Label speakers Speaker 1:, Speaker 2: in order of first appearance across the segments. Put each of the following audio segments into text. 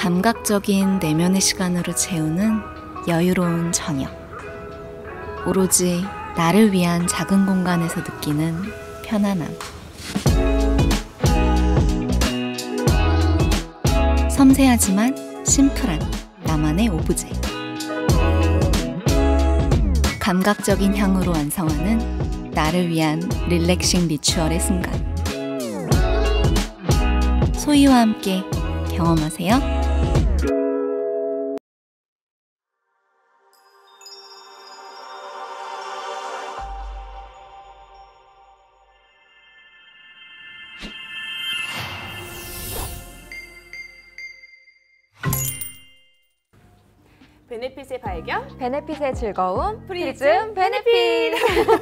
Speaker 1: 감각적인 내면의 시간으로 채우는 여유로운 저녁. 오로지 나를 위한 작은 공간에서 느끼는 편안함. 섬세하지만 심플한 나만의 오브제. 감각적인 향으로 완성하는 나를 위한 릴렉싱 리추얼의 순간. 소희와 함께 경험하세요.
Speaker 2: 베네핏의 발견,
Speaker 3: 베네핏의 즐거움,
Speaker 2: 프리즘 베네핏!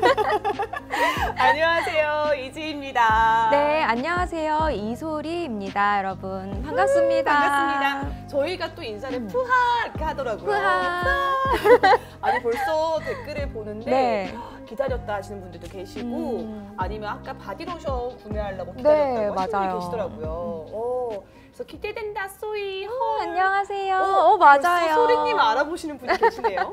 Speaker 2: 안녕하세요, 이지입니다.
Speaker 3: 네, 안녕하세요. 이소리입니다. 여러분, 반갑습니다.
Speaker 2: 반갑습니다. 저희가 또 인사를 푸하 이렇게 하더라고요.
Speaker 3: 푸하.
Speaker 2: 아니, 벌써 댓글을 보는데
Speaker 3: 네.
Speaker 2: 기다렸다 하시는 분들도 계시고 아니면 아까 바디로션 구매하려고
Speaker 3: 네,
Speaker 2: 기다렸다고 하시는
Speaker 3: 맞아요.
Speaker 2: 분이 계시더라고요. 그래서 기대된다, 소희.
Speaker 3: 안녕하세요.
Speaker 2: 벌써
Speaker 3: 맞아요.
Speaker 2: 소리님 알아보시는 분이 계시네요.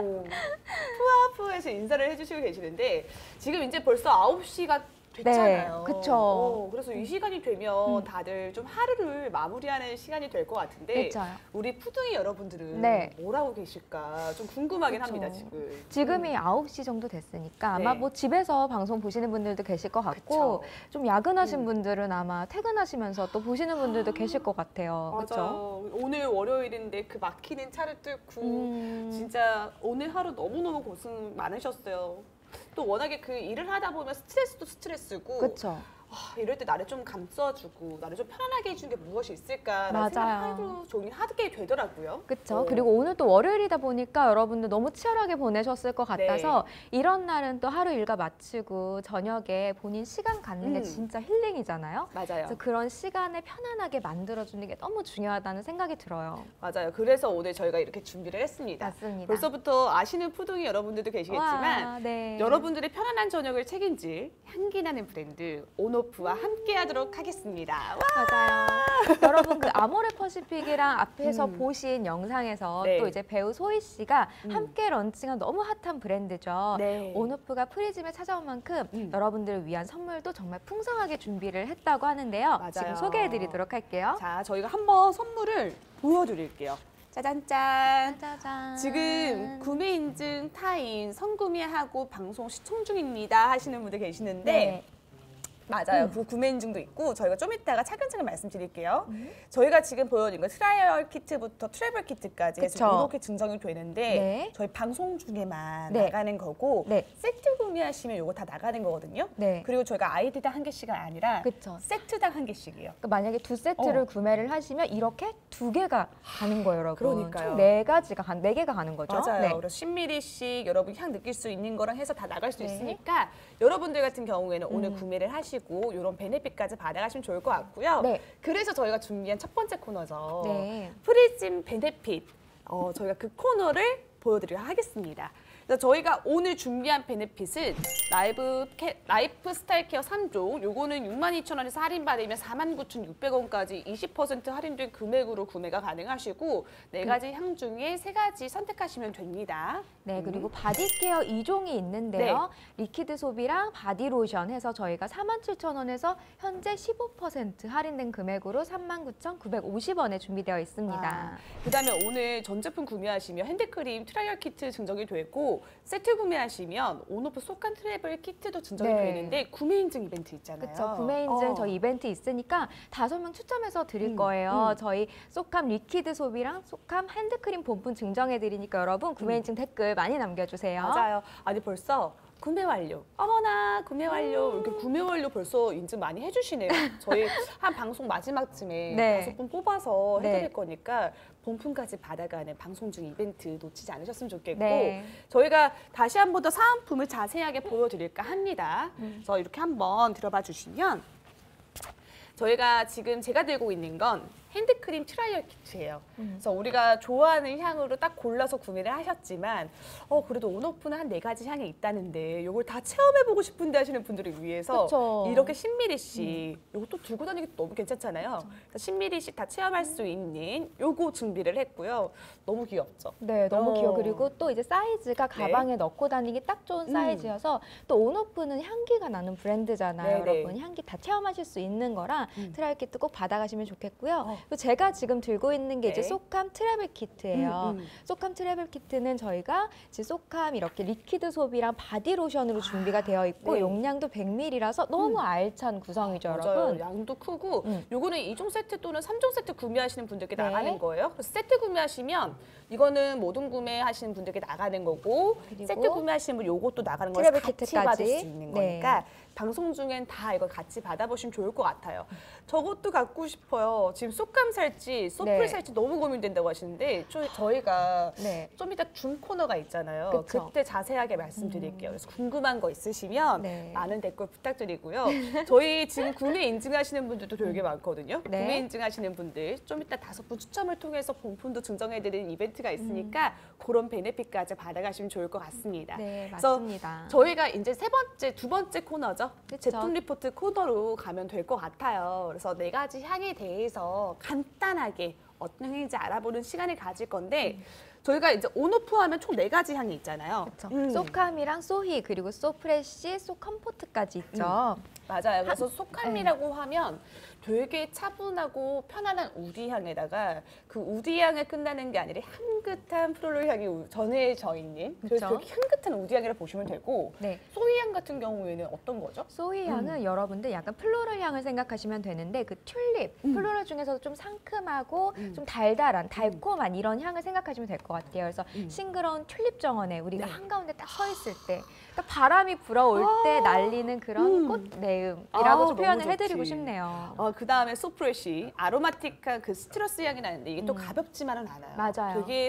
Speaker 2: 푸아푸에서 인사를 해주시고 계시는데 지금 이제 벌써 9시가 됐잖아요.
Speaker 3: 네, 그쵸.
Speaker 2: 그래서 이 시간이 되면 다들 좀 하루를 마무리하는 시간이 될 것 같은데
Speaker 3: 맞아요.
Speaker 2: 우리 푸둥이 여러분들은
Speaker 3: 네.
Speaker 2: 뭘 하고 계실까 좀 궁금하긴
Speaker 3: 그쵸.
Speaker 2: 합니다, 지금.
Speaker 3: 지금이 9시 정도 됐으니까 아마
Speaker 2: 네.
Speaker 3: 뭐 집에서 방송 보시는 분들도 계실 것 같고
Speaker 2: 그쵸.
Speaker 3: 좀 야근하신 분들은 아마 퇴근하시면서 또 보시는 분들도 계실 것 같아요. 그렇죠?
Speaker 2: 맞아요. 오늘 월요일인데 그 막히는 차를 뚫고 진짜 오늘 하루 너무너무 고생 많으셨어요. 또 워낙에 그 일을 하다 보면 스트레스도 스트레스고
Speaker 3: 그렇죠.
Speaker 2: 이럴 때 나를 좀 감싸주고 나를 좀 편안하게 해주는 게 무엇이 있을까라는
Speaker 3: 맞아요.
Speaker 2: 생각 하루 종일 하게 되더라고요.
Speaker 3: 그렇죠. 그리고 오늘 또 월요일이다 보니까 여러분들 너무 치열하게 보내셨을 것 같아서 이런 날은 또 하루 일과 마치고 저녁에 본인 시간 갖는 게 진짜 힐링이잖아요.
Speaker 2: 맞아요.
Speaker 3: 그래서 그런 시간을 편안하게 만들어주는 게 너무 중요하다는 생각이 들어요.
Speaker 2: 맞아요. 그래서 오늘 저희가 이렇게 준비를 했습니다.
Speaker 3: 맞습니다.
Speaker 2: 벌써부터 아시는 푸둥이 여러분들도 계시겠지만
Speaker 3: 와, 네.
Speaker 2: 여러분들의 편안한 저녁을 책임질 향기나는 브랜드 온오프와 함께하도록 하겠습니다. 와!
Speaker 3: 맞아요. 여러분 그 아모레 퍼시픽이랑 앞에서 보신 영상에서
Speaker 2: 네.
Speaker 3: 또 이제 배우 소희 씨가 함께 런칭한 너무 핫한 브랜드죠.
Speaker 2: 네.
Speaker 3: 온오프가 프리즘에 찾아온 만큼 여러분들을 위한 선물도 정말 풍성하게 준비를 했다고 하는데요.
Speaker 2: 맞아요.
Speaker 3: 지금 소개해드리도록 할게요.
Speaker 2: 자, 저희가 한번 선물을 보여드릴게요. 짜잔짠.
Speaker 3: 짜잔.
Speaker 2: 지금 구매 인증 타인 선구매하고 방송 시청 중입니다 하시는 분들 계시는데
Speaker 3: 네.
Speaker 2: 맞아요. 그 구매 인증도 있고 저희가 좀 이따가 차근차근 말씀드릴게요. 저희가 지금 보여드린 거 트라이얼 키트부터 트래블 키트까지 해서
Speaker 3: 그쵸.
Speaker 2: 이렇게 증정이 되는데
Speaker 3: 네.
Speaker 2: 저희 방송 중에만
Speaker 3: 네.
Speaker 2: 나가는 거고
Speaker 3: 네.
Speaker 2: 세트 구매하시면 이거 다 나가는 거거든요.
Speaker 3: 네.
Speaker 2: 그리고 저희가 아이디당 한 개씩이 아니라
Speaker 3: 그쵸.
Speaker 2: 세트당 한 개씩이에요.
Speaker 3: 그러니까 만약에 두 세트를 구매를 하시면 이렇게 두 개가 가는 거예요, 여러분.
Speaker 2: 그러니까요.
Speaker 3: 총 네 개가 가는 거죠.
Speaker 2: 맞아요.
Speaker 3: 네.
Speaker 2: 그래서 10ml씩 여러분 향 느낄 수 있는 거랑 해서 다 나갈 수 있으니까 여러분들 같은 경우에는 오늘 구매를 하시고 이런 베네핏까지 받아가시면 좋을 것 같고요.
Speaker 3: 네.
Speaker 2: 그래서 저희가 준비한 첫 번째 코너죠.
Speaker 3: 네.
Speaker 2: 프리즘 베네핏. 저희가 그 코너를 보여드리도록 하겠습니다. 그래서 저희가 오늘 준비한 베네핏은 라이프 스타일 케어 3종. 요거는 62,000원에서 할인받으면 49,600원까지 20% 할인된 금액으로 구매가 가능하시고 4가지 향 중에 3가지 선택하시면 됩니다.
Speaker 3: 네, 그리고 바디케어 2종이 있는데요. 리퀴드 소비랑 바디로션 해서 저희가 47,000원에서 현재 15% 할인된 금액으로 39,950원에 준비되어 있습니다.
Speaker 2: 그다음에 오늘 전 제품 구매하시면 핸드크림 트라이얼 키트 증정이 되고 세트 구매하시면 온오프 속한 트래블 키트도 증정이 되는데 구매 인증 이벤트 있잖아요.
Speaker 3: 그렇죠. 구매 인증 저희 이벤트 있으니까 5명 추첨해서 드릴 거예요. 저희 쏙함 리퀴드 소비랑 쏙함 핸드크림 본품 증정해 드리니까 여러분 구매 인증 댓글 많이 남겨주세요.
Speaker 2: 맞아요. 아니 벌써 구매 완료. 어머나 구매 완료. 이렇게 구매 완료 벌써 인증 많이 해주시네요. 저희 한 방송 마지막쯤에
Speaker 3: 네.
Speaker 2: 5분 뽑아서 해드릴
Speaker 3: 네.
Speaker 2: 거니까 본품까지 받아가는 방송 중 이벤트 놓치지 않으셨으면 좋겠고
Speaker 3: 네.
Speaker 2: 저희가 다시 한 번 더 사은품을 자세하게 보여드릴까 합니다. 그래서 이렇게 한번 들어봐 주시면 저희가 지금 제가 들고 있는 건 핸드크림 트라이얼 키트예요. 그래서 우리가 좋아하는 향으로 딱 골라서 구매를 하셨지만 그래도 온오프는 한 4가지 향이 있다는데 이걸 다 체험해보고 싶은데 하시는 분들을 위해서
Speaker 3: 그쵸.
Speaker 2: 이렇게 10ml씩 이것도 들고 다니기 너무 괜찮잖아요. 그래서 10ml씩 다 체험할 수 있는 요거 준비를 했고요. 너무 귀엽죠?
Speaker 3: 네, 너무 귀여워.
Speaker 2: 어.
Speaker 3: 그리고 또 이제 사이즈가 가방에 넣고 다니기 딱 좋은 사이즈여서 또 온오프는 향기가 나는 브랜드잖아요.
Speaker 2: 네네.
Speaker 3: 여러분 향기 다 체험하실 수 있는 거라 트라이얼 키트 꼭 받아가시면 좋겠고요. 그리고 제가 지금 들고 있는 게 이제
Speaker 2: 네.
Speaker 3: 소캄 트래블 키트예요. 소캄 트래블 키트는 저희가 이제 소캄 이렇게 리퀴드 소비랑 바디 로션으로 준비가 되어 있고
Speaker 2: 네.
Speaker 3: 용량도 100ml라서 너무 알찬 구성이죠,
Speaker 2: 맞아요.
Speaker 3: 여러분.
Speaker 2: 양도 크고
Speaker 3: 음.
Speaker 2: 요거는 2종 세트 또는 3종 세트 구매하시는 분들께
Speaker 3: 네.
Speaker 2: 나가는 거예요. 그래서 세트 구매하시면 이거는 모든 구매하시는 분들께 나가는 거고
Speaker 3: 그리고
Speaker 2: 세트 구매하시는 분 요것도 나가는 거라서
Speaker 3: 트래블
Speaker 2: 같이
Speaker 3: 키트까지.
Speaker 2: 받을 수 있는
Speaker 3: 네.
Speaker 2: 거니까 방송 중엔 다 이걸 같이 받아보시면 좋을 것 같아요. 저것도 갖고 싶어요. 지금 쏙감 살지 소풀
Speaker 3: 네.
Speaker 2: 살지 너무 고민된다고 하시는데 저희가
Speaker 3: 네.
Speaker 2: 좀 이따 줌 코너가 있잖아요.
Speaker 3: 그쵸.
Speaker 2: 그때 자세하게 말씀드릴게요. 그래서 궁금한 거 있으시면
Speaker 3: 네.
Speaker 2: 많은 댓글 부탁드리고요. 저희 지금 구매 인증하시는 분들도 되게 많거든요.
Speaker 3: 네.
Speaker 2: 구매 인증하시는 분들 좀 이따 5분 추첨을 통해서 본품도 증정해드리는 이벤트가 있으니까 그런 베네핏까지 받아가시면 좋을 것 같습니다.
Speaker 3: 네,
Speaker 2: 그래서
Speaker 3: 맞습니다.
Speaker 2: 저희가 이제 두 번째 코너죠.
Speaker 3: 그쵸.
Speaker 2: 제품 리포트 코너로 가면 될 것 같아요. 그래서 4가지 향에 대해서 간단하게 어떤 향인지 알아보는 시간을 가질 건데 저희가 이제 온오프 하면 총 4가지 향이 있잖아요.
Speaker 3: 그렇죠. 소캄이랑 소히 그리고 소프레쉬, 소컴포트까지 있죠.
Speaker 2: 맞아요. 그래서 소캄이라고 하면 되게 차분하고 편안한 우디 향에다가 그 우디 향에 끝나는 게 아니라 향긋한 플로럴 향이 전해져 있는 그래서
Speaker 3: 그쵸.
Speaker 2: 되게 향긋한 우디 향이라 보시면 되고
Speaker 3: 네.
Speaker 2: 소이 향 같은 경우에는 어떤 거죠?
Speaker 3: 소이 향은 여러분들 약간 플로럴 향을 생각하시면 되는데 그 튤립, 플로럴 중에서도 좀 상큼하고 좀 달달한, 달콤한 이런 향을 생각하시면 될 것 같아요. 그래서 싱그러운 튤립 정원에 우리가
Speaker 2: 네.
Speaker 3: 한가운데 딱 서 있을 때 딱 바람이 불어올 때 날리는 그런 꽃 내음이라고 좀 표현을
Speaker 2: 너무
Speaker 3: 해드리고
Speaker 2: 좋지.
Speaker 3: 싶네요.
Speaker 2: 그 다음에 소프레쉬 아로마틱한 그 시트러스 향이 나는데 이게 또 가볍지만은 않아요.
Speaker 3: 맞아요.
Speaker 2: 되게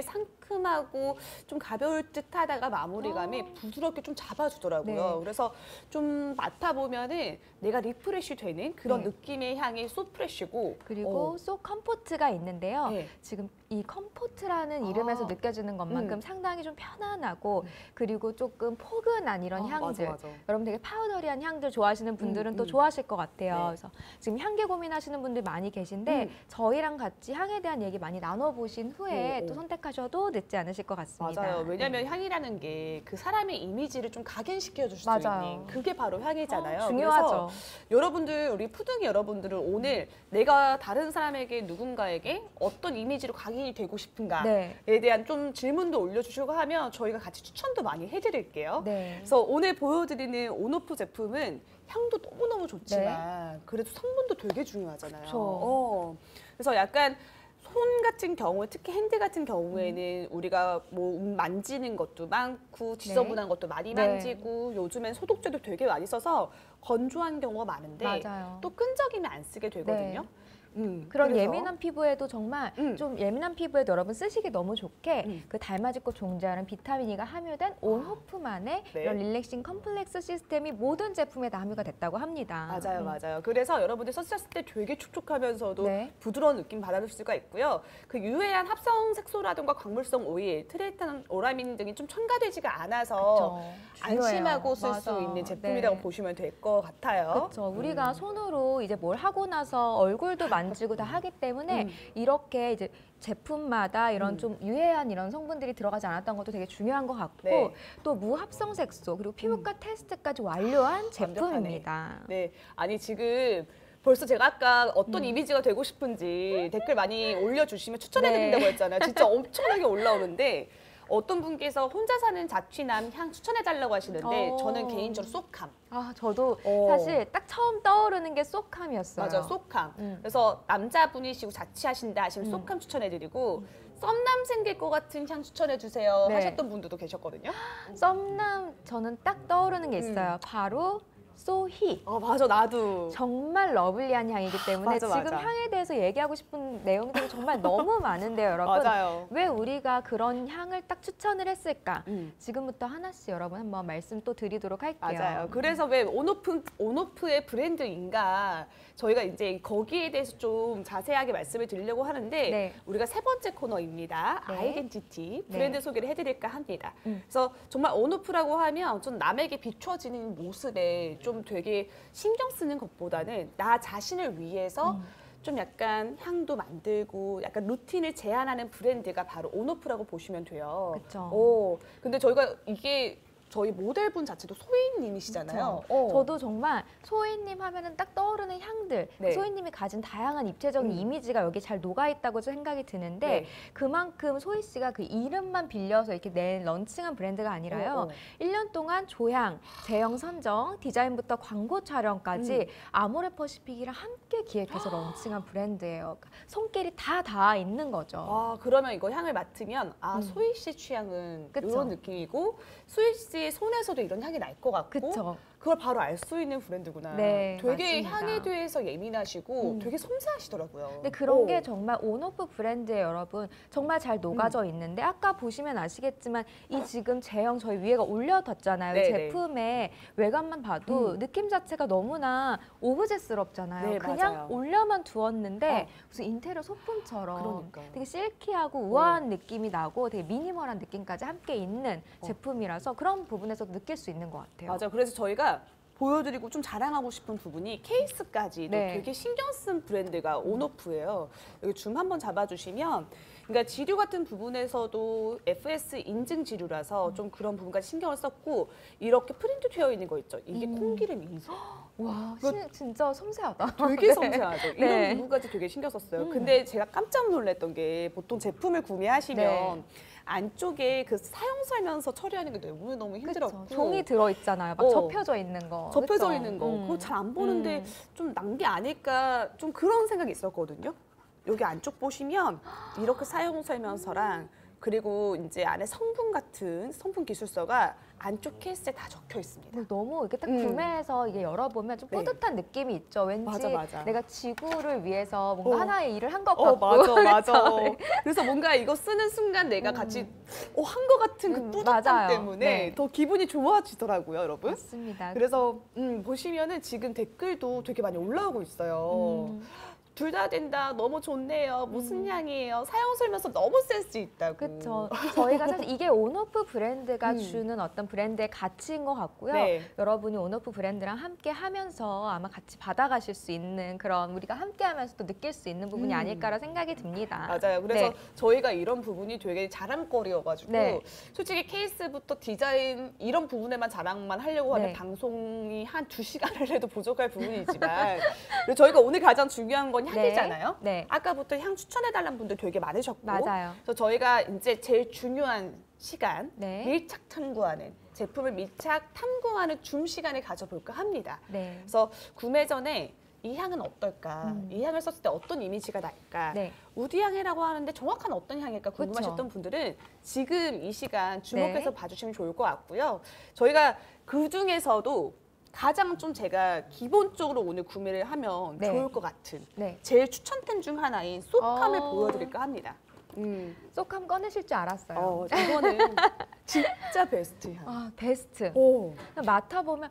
Speaker 2: 상큼하고 좀 가벼울 듯하다가 마무리감이 부드럽게 좀 잡아주더라고요.
Speaker 3: 네.
Speaker 2: 그래서 좀 맡아보면은 내가 리프레쉬 되는 그런
Speaker 3: 네.
Speaker 2: 느낌의 향이 소프레쉬고
Speaker 3: 그리고 소 컴포트가 있는데요.
Speaker 2: 네.
Speaker 3: 지금 이 컴포트라는 이름에서 느껴지는 것만큼 상당히 좀 편안하고 그리고 조금 포근한 이런 향들.
Speaker 2: 맞아.
Speaker 3: 여러분 되게 파우더리한 향들 좋아하시는 분들은 또 좋아하실 것 같아요.
Speaker 2: 네.
Speaker 3: 그래서 지금 향기 고민하시는 분들 많이 계신데 저희랑 같이 향에 대한 얘기 많이 나눠보신 후에 또 선택하셔도 늦지 않으실 것 같습니다.
Speaker 2: 맞아요. 왜냐하면 향이라는 게 그 사람의 이미지를 좀 각인시켜 줄 수
Speaker 3: 맞아요.
Speaker 2: 있는 그게 바로 향이잖아요.
Speaker 3: 중요하죠.
Speaker 2: 그래서 여러분들, 우리 푸둥이 여러분들은 오늘 내가 다른 사람에게 누군가에게 어떤 이미지로 각인이 되고 싶은가에
Speaker 3: 네.
Speaker 2: 대한 좀 질문도 올려주시고 하면 저희가 같이 추천도 많이 해드릴게요.
Speaker 3: 네.
Speaker 2: 그래서 오늘 보여드리는 온오프 제품은 향도 너무너무 좋지만 그래도 성분도 되게 중요하잖아요.
Speaker 3: 그쵸.
Speaker 2: 그래서 약간 손 같은 경우, 특히 핸드 같은 경우에는 우리가 뭐 만지는 것도 많고 지저분한 것도 많이
Speaker 3: 네.
Speaker 2: 만지고 요즘엔 소독제도 되게 많이 써서 건조한 경우가 많은데
Speaker 3: 맞아요.
Speaker 2: 또 끈적이면 안 쓰게 되거든요.
Speaker 3: 그런
Speaker 2: 그래서
Speaker 3: 예민한 피부에도 정말 좀 예민한 피부에도 여러분 쓰시기 너무 좋게 그 달맞이꽃 종자라는 비타민 E가 함유된 온호프만의
Speaker 2: 네.
Speaker 3: 이런 릴렉싱 컴플렉스 시스템이 모든 제품에 다 함유가 됐다고 합니다.
Speaker 2: 맞아요. 그래서 여러분들 썼을 때 되게 촉촉하면서도
Speaker 3: 네.
Speaker 2: 부드러운 느낌 받아줄 수가 있고요. 그 유해한 합성 색소라든가 광물성 오일, 트레이탄 오라민 등이 좀 첨가되지가 않아서
Speaker 3: 그쵸.
Speaker 2: 안심하고 쓸
Speaker 3: 맞아.
Speaker 2: 수 있는 제품이라고
Speaker 3: 네.
Speaker 2: 보시면 될 것 같아요.
Speaker 3: 그렇죠. 우리가 손으로 이제 뭘 하고 나서 얼굴도 만지고 다 하기 때문에 이렇게 이제 제품마다 이런 좀 유해한 이런 성분들이 들어가지 않았던 것도 되게 중요한 것 같고
Speaker 2: 네.
Speaker 3: 또 무합성 색소 그리고 피부과 테스트까지 완료한 제품입니다.
Speaker 2: 네, 아니 지금 벌써 제가 아까 어떤 이미지가 되고 싶은지 댓글 많이 올려주시면 추천해드린다고
Speaker 3: 네.
Speaker 2: 했잖아요. 진짜 엄청나게 올라오는데 어떤 분께서 혼자 사는 자취남 향 추천해달라고 하시는데 저는 개인적으로 쏘캄.
Speaker 3: 아, 저도 사실 딱 처음 떠오르는 게 쏘캄이었어요.
Speaker 2: 맞아요, 쏘캄. 그래서 남자분이시고 자취하신다 하시면 쏘캄 추천해드리고 썸남 생길 것 같은 향 추천해주세요
Speaker 3: 네.
Speaker 2: 하셨던 분들도 계셨거든요.
Speaker 3: 썸남 저는 딱 떠오르는 게 있어요. 바로 소희.
Speaker 2: 맞아, 나도.
Speaker 3: 정말 러블리한 향이기 때문에
Speaker 2: 맞아,
Speaker 3: 지금
Speaker 2: 맞아.
Speaker 3: 향에 대해서 얘기하고 싶은 내용들이 정말 너무 많은데요, 여러분.
Speaker 2: 맞아요.
Speaker 3: 왜 우리가 그런 향을 딱 추천을 했을까?
Speaker 2: 음.
Speaker 3: 지금부터 하나씩 여러분 한번 말씀 또 드리도록 할게요.
Speaker 2: 맞아요. 그래서 왜 온오프의 브랜드인가 저희가 이제 거기에 대해서 좀 자세하게 말씀을 드리려고 하는데
Speaker 3: 네.
Speaker 2: 우리가 세 번째 코너입니다.
Speaker 3: 네.
Speaker 2: 아이덴티티
Speaker 3: 네.
Speaker 2: 브랜드 소개를 해드릴까 합니다. 그래서 정말 온오프라고 하면 좀 남에게 비춰지는 모습에 좀 되게 신경 쓰는 것보다는 나 자신을 위해서 좀 약간 향도 만들고 약간 루틴을 제한하는 브랜드가 바로 온오프라고 보시면 돼요.
Speaker 3: 그쵸.
Speaker 2: 근데 저희가 이게 저희 모델분 자체도 소희님이시잖아요.
Speaker 3: 저도 정말 소희님 하면은 딱 떠오르는 향들,
Speaker 2: 네.
Speaker 3: 소희님이 가진 다양한 입체적인 이미지가 여기 잘 녹아있다고 생각이 드는데
Speaker 2: 네.
Speaker 3: 그만큼 소희 씨가 그 이름만 빌려서 이렇게 낸 런칭한 브랜드가 아니라요. 1년 동안 조향, 제형 선정, 디자인부터 광고 촬영까지 아모레퍼시픽이랑 함께 기획해서 런칭한 브랜드예요. 그러니까 손길이 다 닿아 있는 거죠.
Speaker 2: 그러면 이거 향을 맡으면 소희 씨 취향은
Speaker 3: 그쵸.
Speaker 2: 이런 느낌이고 소희 씨의 손에서도 이런 향이 날 것 같고
Speaker 3: 그쵸.
Speaker 2: 그걸 바로 알 수 있는 브랜드구나.
Speaker 3: 네,
Speaker 2: 되게
Speaker 3: 맞습니다.
Speaker 2: 향에 대해서 예민하시고 되게 섬세하시더라고요.
Speaker 3: 근데 그런 게 정말 온오프 브랜드에 여러분 정말 잘 녹아져 있는데 아까 보시면 아시겠지만 이 지금 제형 저희 위에가 올려뒀잖아요.
Speaker 2: 네,
Speaker 3: 제품의 외관만 봐도 느낌 자체가 너무나 오브제스럽잖아요.
Speaker 2: 네,
Speaker 3: 그냥
Speaker 2: 맞아요.
Speaker 3: 올려만 두었는데 무슨 인테리어 소품처럼
Speaker 2: 그러니까.
Speaker 3: 되게 실키하고 우아한 느낌이 나고 되게 미니멀한 느낌까지 함께 있는 제품이라서 그런 부분에서 느낄 수 있는 것 같아요.
Speaker 2: 맞아. 그래서 저희가 보여드리고 좀 자랑하고 싶은 부분이 케이스까지도
Speaker 3: 네.
Speaker 2: 되게 신경 쓴 브랜드가 온오프예요. 여기 줌 한번 잡아주시면 그러니까 지류 같은 부분에서도 FS 인증 지류라서 좀 그런 부분까지 신경을 썼고 이렇게 프린트 되어 있는 거 있죠. 이게 콩기름이죠.
Speaker 3: 와, 진짜 섬세하다.
Speaker 2: 되게 섬세하죠. 이런
Speaker 3: 네.
Speaker 2: 부분까지 되게 신경 썼어요. 근데 제가 깜짝 놀랐던 게 보통 제품을 구매하시면
Speaker 3: 네.
Speaker 2: 안쪽에 그 사용 설명서 처리하는 게 너무너무 힘들었고
Speaker 3: 그쵸. 종이 들어있잖아요. 막 접혀져 있는 거.
Speaker 2: 접혀져
Speaker 3: 그쵸?
Speaker 2: 있는 거 그거 잘 안 보는데 좀 난 게 아닐까 좀 그런 생각이 있었거든요. 여기 안쪽 보시면 이렇게 사용 설명서랑 그리고 이제 안에 성분 같은 성분 기술서가 안쪽 케이스에 다 적혀 있습니다.
Speaker 3: 너무 이렇게 딱 구매해서 이게 열어보면 좀 뿌듯한 느낌이 있죠. 왠지
Speaker 2: 맞아.
Speaker 3: 내가 지구를 위해서 뭔가 하나의 일을 한 것 같고.
Speaker 2: 맞아.
Speaker 3: 네.
Speaker 2: 그래서 뭔가 이거 쓰는 순간 내가 같이 한 것 같은 그 뿌듯함
Speaker 3: 맞아요.
Speaker 2: 때문에
Speaker 3: 네.
Speaker 2: 더 기분이 좋아지더라고요, 여러분.
Speaker 3: 맞습니다.
Speaker 2: 그래서 보시면은 지금 댓글도 되게 많이 올라오고 있어요. 둘 다 된다. 너무 좋네요. 무슨 향이에요? 사용 설명서 너무 센스 있다고.
Speaker 3: 그렇죠. 저희가 사실 이게 온오프 브랜드가 주는 어떤 브랜드의 가치인 것 같고요.
Speaker 2: 네.
Speaker 3: 여러분이 온오프 브랜드랑 함께 하면서 아마 같이 받아가실 수 있는 그런 우리가 함께 하면서도 느낄 수 있는 부분이 아닐까라 생각이 듭니다.
Speaker 2: 맞아요. 그래서
Speaker 3: 네.
Speaker 2: 저희가 이런 부분이 되게 자랑거리여가지고
Speaker 3: 네.
Speaker 2: 솔직히 케이스부터 디자인 이런 부분에만 자랑만 하려고 하면
Speaker 3: 네.
Speaker 2: 방송이 한 2시간을 해도 부족할 부분이지만 그리고 저희가 오늘 가장 중요한 건 향이잖아요.
Speaker 3: 네.
Speaker 2: 아까부터 향 추천해달라는 분들 되게 많으셨고
Speaker 3: 맞아요.
Speaker 2: 그래서 저희가 이제 제일 중요한 시간
Speaker 3: 네.
Speaker 2: 밀착 탐구하는 제품을 밀착 탐구하는 줌 시간을 가져볼까 합니다.
Speaker 3: 네.
Speaker 2: 그래서 구매 전에 이 향은 어떨까? 이 향을 썼을 때 어떤 이미지가 날까?
Speaker 3: 네.
Speaker 2: 우디 향이라고 하는데 정확한 어떤 향일까 궁금하셨던 분들은 지금 이 시간 주목해서
Speaker 3: 네.
Speaker 2: 봐주시면 좋을 것 같고요. 저희가 그 중에서도 가장 좀 제가 기본적으로 오늘 구매를 하면
Speaker 3: 네.
Speaker 2: 좋을 것 같은
Speaker 3: 네.
Speaker 2: 제일 추천템 중 하나인 쏙함을
Speaker 3: 어.
Speaker 2: 보여드릴까 합니다.
Speaker 3: 쏙함 꺼내실 줄 알았어요.
Speaker 2: 이거는 진짜 베스트 향.
Speaker 3: 아, 베스트.
Speaker 2: 오.
Speaker 3: 맡아보면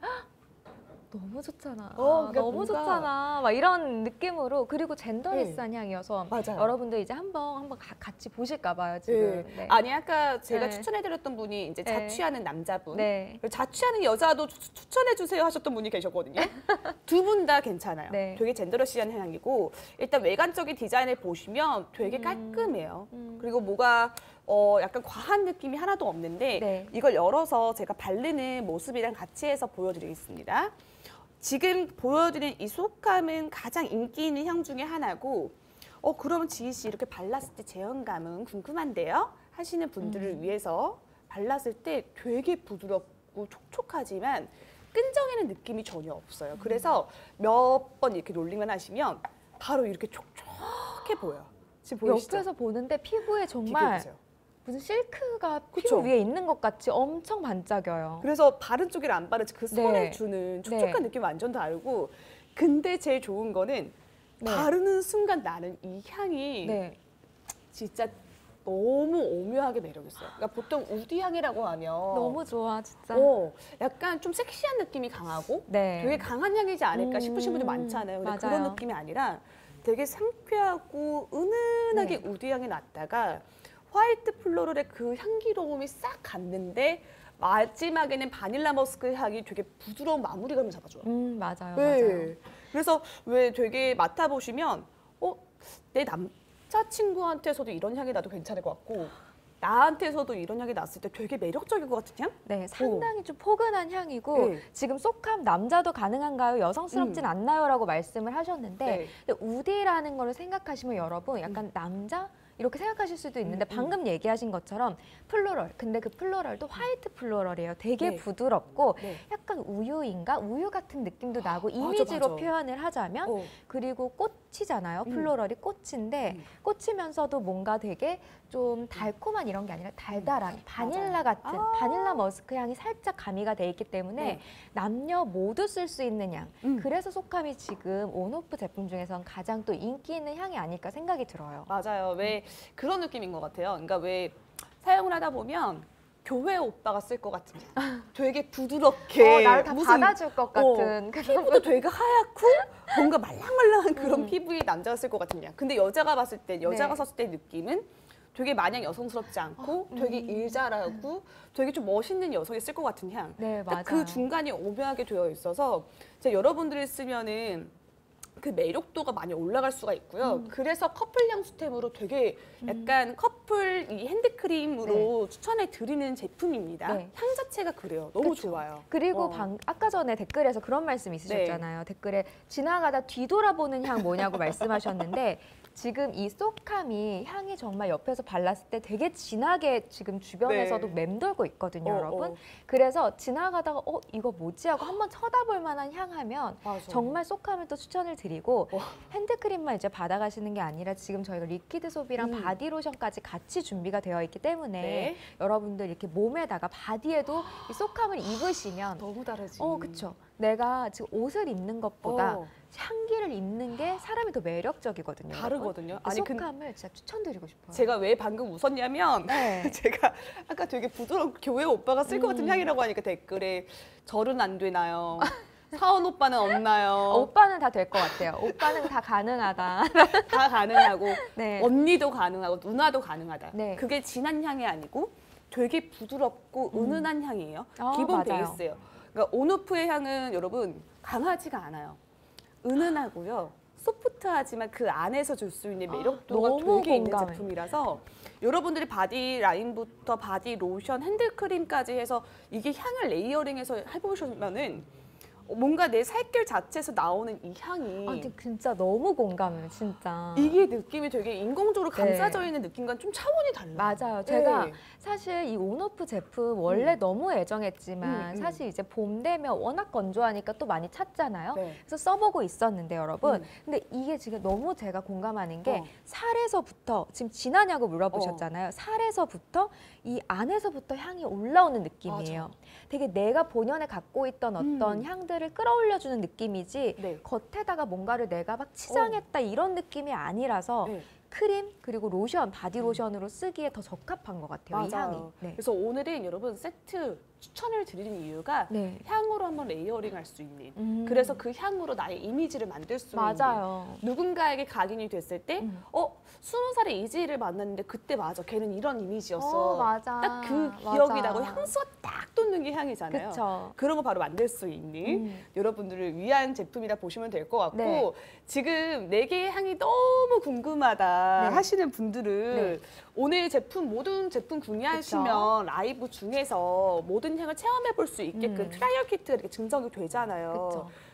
Speaker 3: 너무 좋잖아.
Speaker 2: 그러니까
Speaker 3: 너무
Speaker 2: 뭔가-
Speaker 3: 좋잖아. 막 이런 느낌으로 그리고 젠더리스한 향이어서
Speaker 2: 맞아요.
Speaker 3: 여러분들 이제 한번 같이 보실까 봐요, 지금.
Speaker 2: 네.
Speaker 3: 네.
Speaker 2: 아니 아까 제가
Speaker 3: 네.
Speaker 2: 추천해드렸던 분이 이제
Speaker 3: 네.
Speaker 2: 자취하는 남자분,
Speaker 3: 네.
Speaker 2: 자취하는 여자도 추천해주세요 하셨던 분이 계셨거든요. 두 분 다 괜찮아요.
Speaker 3: 네.
Speaker 2: 되게 젠더러시한 향이고 일단 외관적인 디자인을 보시면 되게 깔끔해요. 그리고 뭐가 약간 과한 느낌이 하나도 없는데
Speaker 3: 네.
Speaker 2: 이걸 열어서 제가 바르는 모습이랑 같이 해서 보여드리겠습니다. 지금 보여드린 이 쏙함은 가장 인기 있는 향 중에 하나고 그러면 지희 씨 이렇게 발랐을 때 제형감은 궁금한데요? 하시는 분들을 위해서 발랐을 때 되게 부드럽고 촉촉하지만 끈적이는 느낌이 전혀 없어요. 그래서 몇 번 이렇게 롤링만 하시면 바로 이렇게 촉촉해 보여요. 지금 보이시죠?
Speaker 3: 옆에서 보는데 피부에 정말
Speaker 2: 비교해보세요.
Speaker 3: 무슨 실크가
Speaker 2: 그쵸?
Speaker 3: 피부 위에 있는 것 같이 엄청 반짝여요.
Speaker 2: 그래서 바른 쪽이랑 안 바른 그 손에
Speaker 3: 네.
Speaker 2: 주는 촉촉한 느낌 완전 다르고 근데 제일 좋은 거는
Speaker 3: 네.
Speaker 2: 바르는 순간 나는 이 향이
Speaker 3: 네.
Speaker 2: 진짜 너무 오묘하게 매력있어요. 그러니까 보통 우디 향이라고 하면
Speaker 3: 너무 좋아, 진짜.
Speaker 2: 약간 좀 섹시한 느낌이 강하고
Speaker 3: 네.
Speaker 2: 되게 강한 향이지 않을까 싶으신 분들 많잖아요. 근데 그런
Speaker 3: 맞아요.
Speaker 2: 느낌이 아니라 되게 상쾌하고 은은하게
Speaker 3: 네.
Speaker 2: 우디 향이 났다가 화이트 플로럴의 그 향기로움이 싹 갔는데 마지막에는 바닐라 머스크 향이 되게 부드러운 마무리감을 잡아줘요.
Speaker 3: 맞아요,
Speaker 2: 네.
Speaker 3: 맞아요.
Speaker 2: 그래서 왜 되게 맡아보시면 내 남자친구한테서도 이런 향이 나도 괜찮을 것 같고 나한테서도 이런 향이 났을 때 되게 매력적일 것 같은 향?
Speaker 3: 네, 상당히 좀 포근한 향이고
Speaker 2: 네.
Speaker 3: 지금 쏙함 남자도 가능한가요? 여성스럽진 않나요? 라고 말씀을 하셨는데
Speaker 2: 네.
Speaker 3: 근데 우디라는 거를 생각하시면 여러분 약간 남자? 이렇게 생각하실 수도 있는데 방금 얘기하신 것처럼 플로럴, 근데 그 플로럴도 화이트 플로럴이에요. 되게
Speaker 2: 네.
Speaker 3: 부드럽고
Speaker 2: 네.
Speaker 3: 약간 우유인가? 우유 같은 느낌도 나고
Speaker 2: 맞아,
Speaker 3: 이미지로
Speaker 2: 맞아.
Speaker 3: 표현을 하자면 그리고 꽃이잖아요. 플로럴이 꽃인데 꽃이면서도 뭔가 되게 좀 달콤한 이런 게 아니라 달달한 바닐라 같은 바닐라 머스크 향이 살짝 가미가 돼 있기 때문에
Speaker 2: 네.
Speaker 3: 남녀 모두 쓸 수 있는 향. 그래서 쏙함이 지금 온오프 제품 중에선 가장 또 인기 있는 향이 아닐까 생각이 들어요.
Speaker 2: 맞아요. 왜 그런 느낌인 것 같아요. 그러니까 왜 사용을 하다 보면 교회 오빠가 쓸 것 같은 향. 되게 부드럽게
Speaker 3: 나를 다 받아줄 것 같은
Speaker 2: 피부도 되게 하얗고 뭔가 말랑말랑한 그런 피부의 남자가 쓸 것 같은 향. 근데 여자가 봤을 때 여자가
Speaker 3: 네.
Speaker 2: 썼을 때 느낌은 되게 마냥 여성스럽지 않고 되게 일 잘하고 되게 좀 멋있는 여성이 쓸 것 같은 향.
Speaker 3: 네,
Speaker 2: 딱
Speaker 3: 맞아요.
Speaker 2: 그 중간이 오묘하게 되어 있어서 제가 여러분들이 쓰면은 그 매력도가 많이 올라갈 수가 있고요. 그래서 커플 향수템으로 되게 약간 커플 이 핸드크림으로 추천해 드리는 제품입니다.
Speaker 3: 네.
Speaker 2: 향 자체가 그래요. 너무
Speaker 3: 그쵸.
Speaker 2: 좋아요.
Speaker 3: 그리고 아까 전에 댓글에서 그런 말씀 있으셨잖아요. 댓글에 지나가다 뒤돌아보는 향 뭐냐고 말씀하셨는데 지금 이 쏙함이 향이 정말 옆에서 발랐을 때 되게 진하게 지금 주변에서도
Speaker 2: 네.
Speaker 3: 맴돌고 있거든요, 여러분. 그래서 지나가다가 이거 뭐지 하고 한번 쳐다볼 만한 향하면
Speaker 2: 맞아.
Speaker 3: 정말 쏙함을 또 추천을 드리고 핸드크림만 이제 받아가시는 게 아니라 지금 저희가 리퀴드 소비랑 바디로션까지 같이 준비가 되어 있기 때문에
Speaker 2: 네.
Speaker 3: 여러분들 이렇게 몸에다가 바디에도 이 쏙함을 입으시면
Speaker 2: 너무 다르지.
Speaker 3: 그쵸. 내가 지금 옷을 입는 것보다 향기를 입는 게 사람이 더 매력적이거든요.
Speaker 2: 다르거든요.
Speaker 3: 아니,
Speaker 2: 아니,
Speaker 3: 쏙함을 진짜 추천드리고 싶어요.
Speaker 2: 제가 왜 방금 웃었냐면
Speaker 3: 네.
Speaker 2: 제가 아까 되게 부드러운 교회 오빠가 쓸 것 같은 향이라고 하니까 댓글에 절은 안 되나요? 사원 오빠는 없나요?
Speaker 3: 오빠는 다 될 것 같아요. 오빠는 다 가능하다.
Speaker 2: 다 가능하고
Speaker 3: 네.
Speaker 2: 언니도 가능하고 누나도 가능하다.
Speaker 3: 네.
Speaker 2: 그게 진한 향이 아니고 되게 부드럽고 은은한 향이에요. 기본
Speaker 3: 맞아요.
Speaker 2: 베이스예요. 그러니까 온오프의 향은 여러분 강하지가 않아요. 은은하고요. 소프트하지만 그 안에서 줄 수 있는 매력도가
Speaker 3: 너무
Speaker 2: 되게 있는
Speaker 3: 공감해.
Speaker 2: 제품이라서 여러분들이 바디 라인부터 바디 로션, 핸드크림까지 해서 이게 향을 레이어링해서 해보시면은 뭔가 내 살결 자체에서 나오는 이 향이
Speaker 3: 근데 진짜 너무 공감해요, 진짜.
Speaker 2: 이게 느낌이 되게 인공적으로
Speaker 3: 네.
Speaker 2: 감싸져 있는 느낌과는 좀 차원이 달라요.
Speaker 3: 맞아요. 제가
Speaker 2: 네.
Speaker 3: 사실 이 온오프 제품 원래 너무 애정했지만 사실 이제 봄 되면 워낙 건조하니까 또 많이 찾잖아요.
Speaker 2: 네.
Speaker 3: 그래서 써보고 있었는데 여러분. 근데 이게 지금 너무 제가 공감하는 게 살에서부터 지금 진하냐고 물어보셨잖아요. 살에서부터 이 안에서부터 향이 올라오는 느낌이에요.
Speaker 2: 맞아.
Speaker 3: 되게 내가 본연에 갖고 있던 어떤 향들을 끌어올려주는 느낌이지
Speaker 2: 네.
Speaker 3: 겉에다가 뭔가를 내가 막 치장했다 이런 느낌이 아니라서
Speaker 2: 네.
Speaker 3: 크림 그리고 로션, 바디 로션으로 쓰기에 더 적합한 것 같아요. 이 향이.
Speaker 2: 맞아요.
Speaker 3: 네.
Speaker 2: 그래서 오늘은 여러분 세트 추천을 드리는 이유가
Speaker 3: 네.
Speaker 2: 향으로 한번 레이어링 할 수 있는 그래서 그 향으로 나의 이미지를 만들 수
Speaker 3: 맞아요.
Speaker 2: 있는 누군가에게 각인이 됐을 때 20살의 이지를 만났는데 그때 맞아 걔는 이런 이미지였어.
Speaker 3: 맞아.
Speaker 2: 딱 그 기억이
Speaker 3: 맞아.
Speaker 2: 나고 향수가 딱 돋는 게 향이잖아요.
Speaker 3: 그쵸.
Speaker 2: 그런 거 바로 만들 수 있는 여러분들을 위한 제품이라 보시면 될 것 같고
Speaker 3: 네.
Speaker 2: 지금 4개의 향이 너무 궁금하다
Speaker 3: 네.
Speaker 2: 하시는 분들은
Speaker 3: 네.
Speaker 2: 오늘 제품 모든 제품 구매하시면 라이브 중에서 모든 향을 체험해 볼 수 있게끔 트라이얼 키트가 이렇게 증정이 되잖아요.
Speaker 3: 그쵸.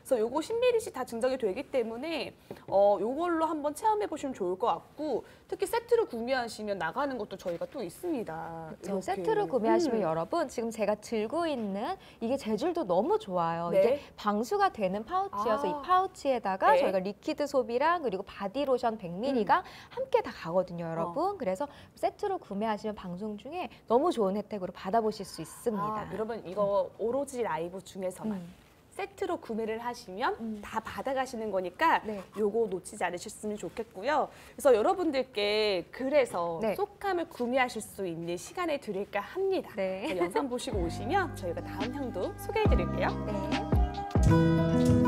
Speaker 2: 그래서 요거 10ml씩 다 증정이 되기 때문에 요걸로 한번 체험해 보시면 좋을 것 같고 특히 세트로 구매하시면 나가는 것도 저희가 또 있습니다.
Speaker 3: 그렇죠.
Speaker 2: 이렇게.
Speaker 3: 세트로 구매하시면 여러분 지금 제가 들고 있는 이게 재질도 너무 좋아요.
Speaker 2: 네.
Speaker 3: 이게 방수가 되는 파우치여서 이 파우치에다가
Speaker 2: 네.
Speaker 3: 저희가 리퀴드 소비랑 그리고 바디로션 100ml가 함께 다 가거든요, 여러분. 그래서 세트로 구매하시면 방송 중에 너무 좋은 혜택으로 받아보실 수 있습니다.
Speaker 2: 여러분 이거 오로지 라이브 중에서만 세트로 구매를 하시면 다 받아가시는 거니까
Speaker 3: 네.
Speaker 2: 요거 놓치지 않으셨으면 좋겠고요. 그래서 여러분들께 그래서
Speaker 3: 네.
Speaker 2: 쏙함을 구매하실 수 있는 시간을 드릴까 합니다.
Speaker 3: 네.
Speaker 2: 그래서 영상 보시고 오시면 저희가 다음 향도 소개해 드릴게요.
Speaker 3: 네.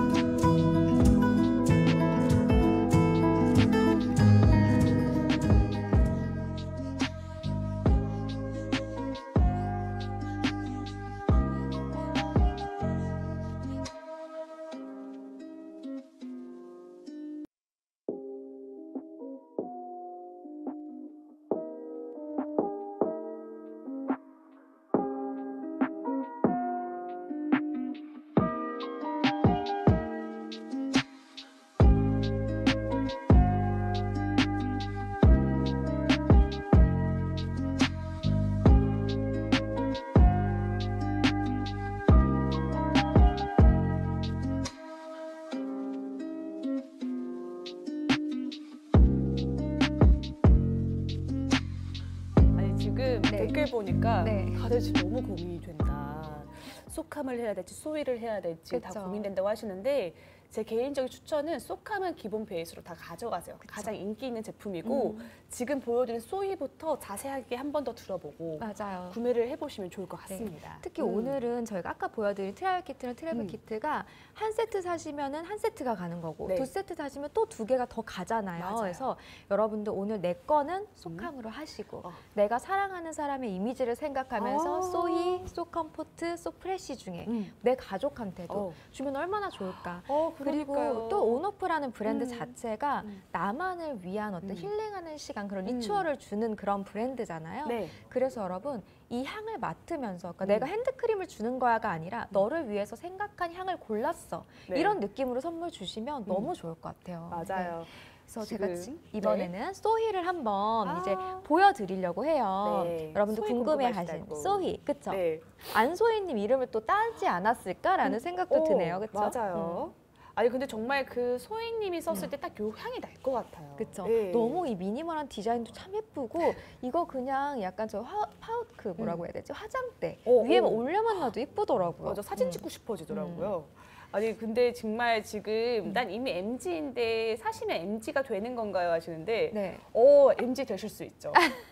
Speaker 2: 아니 지금 댓글 보니까
Speaker 3: 네.
Speaker 2: 다들 지금 너무 고민이 된다. 쏙함을 해야 될지 소위를 해야 될지 다
Speaker 3: 그쵸.
Speaker 2: 고민된다고 하시는데 제 개인적인 추천은 쏙함은 기본 베이스로 다 가져가세요. 가장 인기 있는 제품이고 지금 보여드린 소위부터 자세하게 한 번 더 들어보고
Speaker 3: 맞아요.
Speaker 2: 구매를 해보시면 좋을 것 같습니다.
Speaker 3: 특히 오늘은 저희가 아까 보여드린 트라이얼 키트랑 트래블 키트가 한 세트 사시면은 한 세트가 가는 거고
Speaker 2: 네.
Speaker 3: 두 세트 사시면 또 두 개가 더 가잖아요.
Speaker 2: 맞아요.
Speaker 3: 그래서 여러분들 오늘 내 거는 쏙함으로 하시고 내가 사랑하는 사람의 이미지를 생각하면서 소희, 쏙컴포트, 쏙프레쉬 중에 내 가족한테도 주면 얼마나 좋을까. 그리고
Speaker 2: 그러니까요.
Speaker 3: 또 온오프라는 브랜드 자체가 나만을 위한 어떤 힐링하는 시간, 그런 리추얼을 주는 그런 브랜드잖아요.
Speaker 2: 네.
Speaker 3: 그래서 여러분 이 향을 맡으면서 그러니까 내가 핸드크림을 주는 거야가 아니라 너를 위해서 생각한 향을 골랐어.
Speaker 2: 네.
Speaker 3: 이런 느낌으로 선물 주시면 너무 좋을 것 같아요.
Speaker 2: 맞아요.
Speaker 3: 네. 그래서
Speaker 2: 지금,
Speaker 3: 제가 이번에는 소희를 한번
Speaker 2: 아.
Speaker 3: 이제 보여드리려고 해요.
Speaker 2: 네.
Speaker 3: 여러분들
Speaker 2: 소희
Speaker 3: 궁금해하신
Speaker 2: 궁금하시다고.
Speaker 3: 소희, 그쵸?
Speaker 2: 네.
Speaker 3: 안소희님 이름을 또 따지 않았을까라는 생각도 드네요, 그쵸?
Speaker 2: 맞아요. 아니 근데 정말 그 소희님이 썼을 때 딱 요 향이 날 것 같아요.
Speaker 3: 그쵸.
Speaker 2: 네.
Speaker 3: 너무 이 미니멀한 디자인도 참 예쁘고 이거 그냥 약간 저 그 뭐라고 해야 되지? 화장대 위에 올려만 놔도 예쁘더라고요.
Speaker 2: 맞아, 사진 찍고 싶어지더라고요. 아니 근데 정말 지금 난 이미 MG인데 사시면 MG가 되는 건가요 하시는데
Speaker 3: 네.
Speaker 2: MG 되실 수 있죠.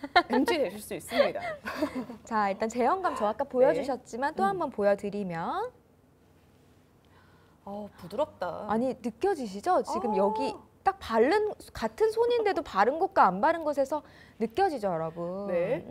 Speaker 2: MG 되실 수 있습니다.
Speaker 3: 자, 일단 제형감 저 아까 보여주셨지만 또 한번 보여드리면
Speaker 2: 부드럽다.
Speaker 3: 아니 느껴지시죠? 지금 여기 딱 바른 같은 손인데도 바른 곳과 안 바른 곳에서 느껴지죠, 여러분?
Speaker 2: 네.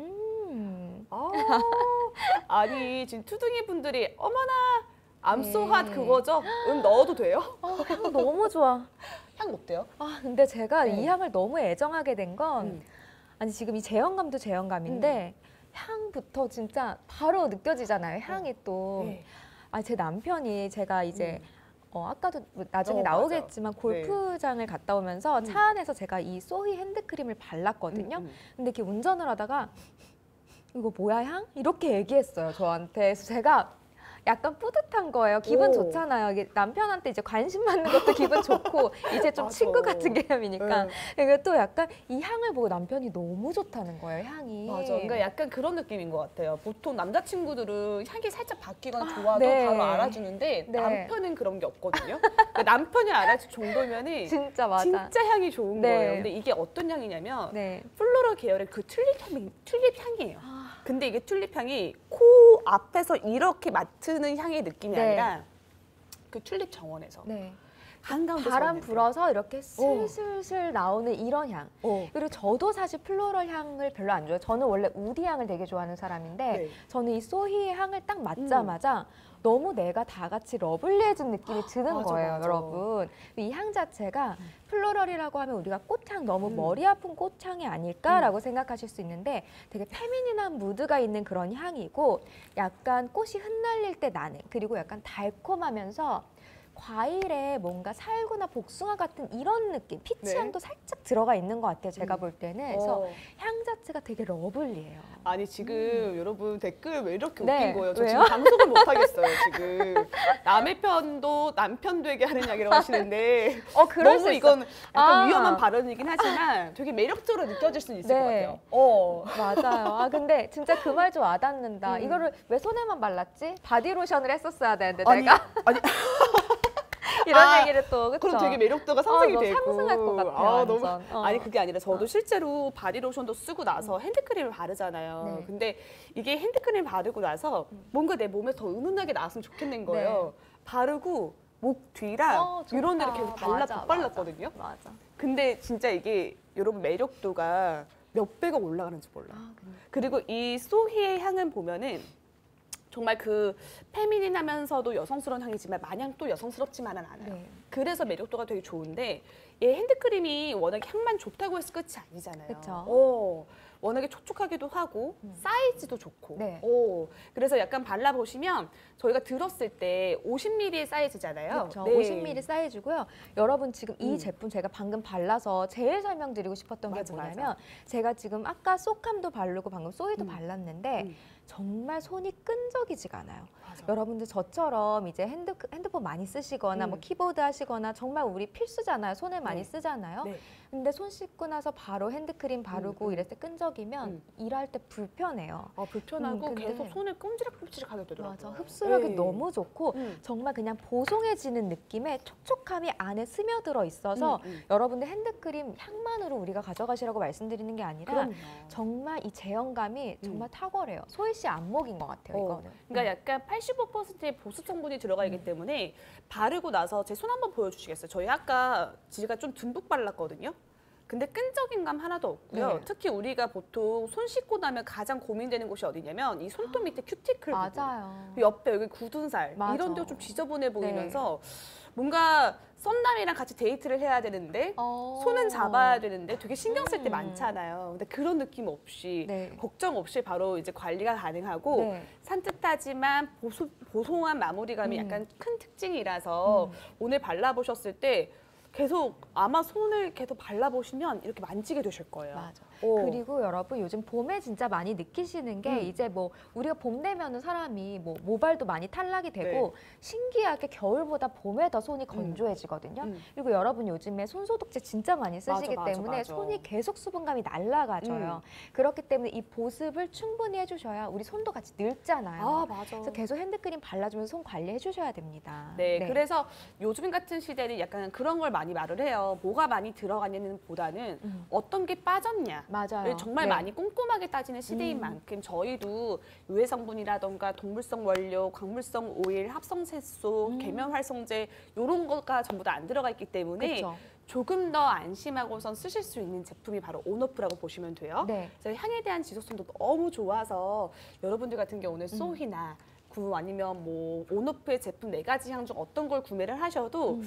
Speaker 2: 아니 지금 투둥이 분들이 어머나 암소핫
Speaker 3: 네.
Speaker 2: 그거죠? 넣어도 돼요?
Speaker 3: 향 너무 좋아.
Speaker 2: 향 어때요?
Speaker 3: 근데 제가
Speaker 2: 네.
Speaker 3: 이 향을 너무 애정하게 된 건 아니 지금 이 제형감도 제형감인데 향부터 진짜 바로 느껴지잖아요. 향이 또.
Speaker 2: 네.
Speaker 3: 제 남편이 제가 이제 아까도 나중에
Speaker 2: 맞아.
Speaker 3: 나오겠지만 골프장을 갔다 오면서 차 안에서 제가 이 소희 핸드크림을 발랐거든요. 근데 이렇게 운전을 하다가 이거 뭐야 향? 이렇게 얘기했어요, 저한테. 그래서 제가 약간 뿌듯한 거예요. 기분 좋잖아요. 이게 남편한테 이제 관심 받는 것도 기분 좋고 이제 좀
Speaker 2: 맞아.
Speaker 3: 친구 같은 개념이니까.
Speaker 2: 네.
Speaker 3: 그리고 또 약간 이 향을 보고 남편이 너무 좋다는 거예요, 향이.
Speaker 2: 맞아. 그러니까 약간 그런 느낌인 것 같아요. 보통 남자친구들은 향이 살짝 바뀌거나 좋아도
Speaker 3: 네.
Speaker 2: 바로 알아주는데
Speaker 3: 네.
Speaker 2: 남편은 그런 게 없거든요. 그러니까 남편이 알아줄 정도면은
Speaker 3: 진짜 맞아.
Speaker 2: 진짜 향이 좋은
Speaker 3: 네.
Speaker 2: 거예요. 근데 이게 어떤 향이냐면
Speaker 3: 네.
Speaker 2: 플로럴 계열의 그 튤립 향이에요. 근데 이게 튤립 향이 코 앞에서 이렇게 맡는 향의 느낌이
Speaker 3: 네.
Speaker 2: 아니라 그 튤립 정원에서
Speaker 3: 네.
Speaker 2: 한가운데
Speaker 3: 바람 불어서 이렇게
Speaker 2: 오.
Speaker 3: 슬슬슬 나오는 이런 향.
Speaker 2: 어.
Speaker 3: 그리고 저도 사실 플로럴 향을 별로 안 좋아해요. 저는 원래 우디 향을 되게 좋아하는 사람인데
Speaker 2: 네.
Speaker 3: 저는 이 소희의 향을 딱 맡자마자 너무 내가 다 같이 러블리해진 느낌이 드는
Speaker 2: 맞아,
Speaker 3: 거예요,
Speaker 2: 맞아.
Speaker 3: 여러분. 이 향 자체가 플로럴이라고 하면 우리가 꽃향, 너무 머리 아픈 꽃향이 아닐까라고 생각하실 수 있는데 되게 페미닌한 무드가 있는 그런 향이고 약간 꽃이 흩날릴 때 나는, 그리고 약간 달콤하면서 과일에 뭔가 살구나 복숭아 같은 이런 느낌, 피치
Speaker 2: 네.
Speaker 3: 향도 살짝 들어가 있는 것 같아요. 제가 볼 때는. 그래서
Speaker 2: 어.
Speaker 3: 향 자체가 되게 러블리해요.
Speaker 2: 아니 지금 여러분 댓글 왜 이렇게
Speaker 3: 네,
Speaker 2: 웃긴 거예요? 저
Speaker 3: 왜요?
Speaker 2: 지금 방송을 못 하겠어요 지금. 남의 편도 남편 되게 하는 이야기라고 하시는데
Speaker 3: 그럴
Speaker 2: 너무
Speaker 3: 수 있어.
Speaker 2: 이건 약간
Speaker 3: 아.
Speaker 2: 위험한 발언이긴 하지만 되게 매력적으로 느껴질 수는 있을
Speaker 3: 네.
Speaker 2: 것 같아요.
Speaker 3: 맞아요. 아 근데 진짜 그 말 좀 와닿는다.
Speaker 2: 음.
Speaker 3: 이거를 왜 손에만 발랐지? 바디로션을 했었어야 되는데
Speaker 2: 아니,
Speaker 3: 내가
Speaker 2: 아니
Speaker 3: 이런
Speaker 2: 아,
Speaker 3: 얘기를 또 그쵸?
Speaker 2: 그럼 되게 매력도가 상승이
Speaker 3: 너
Speaker 2: 되고
Speaker 3: 상승할 것 같아요.
Speaker 2: 너무
Speaker 3: 완전.
Speaker 2: 아니 그게 아니라 저도 실제로 바디로션도 쓰고 나서 핸드크림을 바르잖아요.
Speaker 3: 네.
Speaker 2: 근데 이게 핸드크림 바르고 나서 뭔가 내 몸에 더 은은하게 나왔으면 좋겠는 거예요. 바르고 목 뒤랑
Speaker 3: 좋다.
Speaker 2: 이런 데를 계속
Speaker 3: 맞아,
Speaker 2: 발랐거든요.
Speaker 3: 맞아.
Speaker 2: 근데 진짜 이게 여러분 매력도가 몇 배가 올라가는지 몰라요. 그리고 이 소희의 향은 보면은 정말 그 페미닌하면서도 여성스러운 향이지만 마냥 또 여성스럽지만은 않아요.
Speaker 3: 네.
Speaker 2: 그래서 매력도가 되게 좋은데 얘 핸드크림이 워낙에 향만 좋다고 해서 끝이 아니잖아요.
Speaker 3: 그쵸.
Speaker 2: 워낙에 촉촉하기도 하고 사이즈도 좋고.
Speaker 3: 네.
Speaker 2: 그래서 약간 발라보시면 저희가 들었을 때 50ml의 사이즈잖아요.
Speaker 3: 그렇죠.
Speaker 2: 네.
Speaker 3: 50ml 사이즈고요. 여러분 지금 이
Speaker 2: 음.
Speaker 3: 제품 제가 방금 발라서 제일 설명드리고 싶었던 게
Speaker 2: 맞아,
Speaker 3: 뭐냐면 제가 지금 아까 쏘캄도 바르고 방금 소이도
Speaker 2: 음.
Speaker 3: 발랐는데
Speaker 2: 음.
Speaker 3: 정말 손이 끈적이지가 않아요.
Speaker 2: 맞아.
Speaker 3: 여러분들 저처럼 이제 핸드폰 많이 쓰시거나 뭐 키보드 하시거나 정말 우리 필수잖아요. 손을 많이
Speaker 2: 네.
Speaker 3: 쓰잖아요.
Speaker 2: 네.
Speaker 3: 근데 손 씻고 나서 바로 핸드크림 바르고 이럴 때 끈적이면 일할 때 불편해요.
Speaker 2: 불편하고
Speaker 3: 근데-
Speaker 2: 계속 손을 끔지락끔지락하게 되더라고요.
Speaker 3: 맞아. 흡수력이
Speaker 2: 네.
Speaker 3: 너무 좋고 정말 그냥 보송해지는 느낌의 촉촉함이 안에 스며들어 있어서 여러분들 핸드크림 향만으로 우리가 가져가시라고 말씀드리는 게 아니라
Speaker 2: 그럼요.
Speaker 3: 정말 이 제형감이 정말 탁월해요. 소희 씨 안목인 것 같아요, 이거는.
Speaker 2: 그러니까 약간 85%의 보습 성분이 들어가 있기 때문에 바르고 나서 제 손 한번 보여주시겠어요? 저희 아까 제가 좀 듬뿍 발랐거든요. 근데 끈적인 감 하나도 없고요.
Speaker 3: 네.
Speaker 2: 특히 우리가 보통 손 씻고 나면 가장 고민되는 곳이 어디냐면 이 손톱 밑에 큐티클 부분.
Speaker 3: 맞아요.
Speaker 2: 그 옆에 여기 굳은 살
Speaker 3: 맞아.
Speaker 2: 이런 데가 좀 지저분해 보이면서 뭔가 썸남이랑 같이 데이트를 해야 되는데 손은 잡아야 되는데 되게 신경 쓸 때 많잖아요. 근데 그런 느낌 없이
Speaker 3: 네.
Speaker 2: 걱정 없이 바로 이제 관리가 가능하고
Speaker 3: 네.
Speaker 2: 산뜻하지만 보송한 마무리감이 약간 큰 특징이라서 오늘 발라보셨을 때 계속 아마 손을 계속 발라보시면 이렇게 만지게 되실 거예요.
Speaker 3: 맞아.
Speaker 2: 오.
Speaker 3: 그리고 여러분 요즘 봄에 진짜 많이 느끼시는 게 이제 뭐 우리가 봄 되면은 사람이 뭐 모발도 많이 탈락이 되고 신기하게 겨울보다 봄에 더 손이 건조해지거든요. 그리고 여러분 요즘에 손소독제 진짜 많이 쓰시기
Speaker 2: 맞아,
Speaker 3: 때문에
Speaker 2: 맞아.
Speaker 3: 손이 계속 수분감이 날아가져요. 그렇기 때문에 이 보습을 충분히 해주셔야 우리 손도 같이 늙잖아요.
Speaker 2: 맞아.
Speaker 3: 그래서 계속 핸드크림 발라주면서 손 관리해 주셔야 됩니다.
Speaker 2: 네, 그래서 요즘 같은 시대는 약간 그런 걸 많이 말을 해요. 뭐가 많이 들어가냐는 보다는 어떤 게 빠졌냐.
Speaker 3: 맞아요.
Speaker 2: 정말
Speaker 3: 네.
Speaker 2: 많이 꼼꼼하게 따지는 시대인 만큼 저희도 유해 성분이라던가 동물성 원료, 광물성 오일, 합성색소, 계면활성제 이런 거가 전부 다 안 들어가 있기 때문에
Speaker 3: 그쵸.
Speaker 2: 조금 더 안심하고선 쓰실 수 있는 제품이 바로 온오프라고 보시면 돼요.
Speaker 3: 네.
Speaker 2: 그래서 향에 대한 지속성도 너무 좋아서 여러분들 같은 경우는 소희나 아니면 뭐 온오프의 제품 4가지 향 중 어떤 걸 구매를 하셔도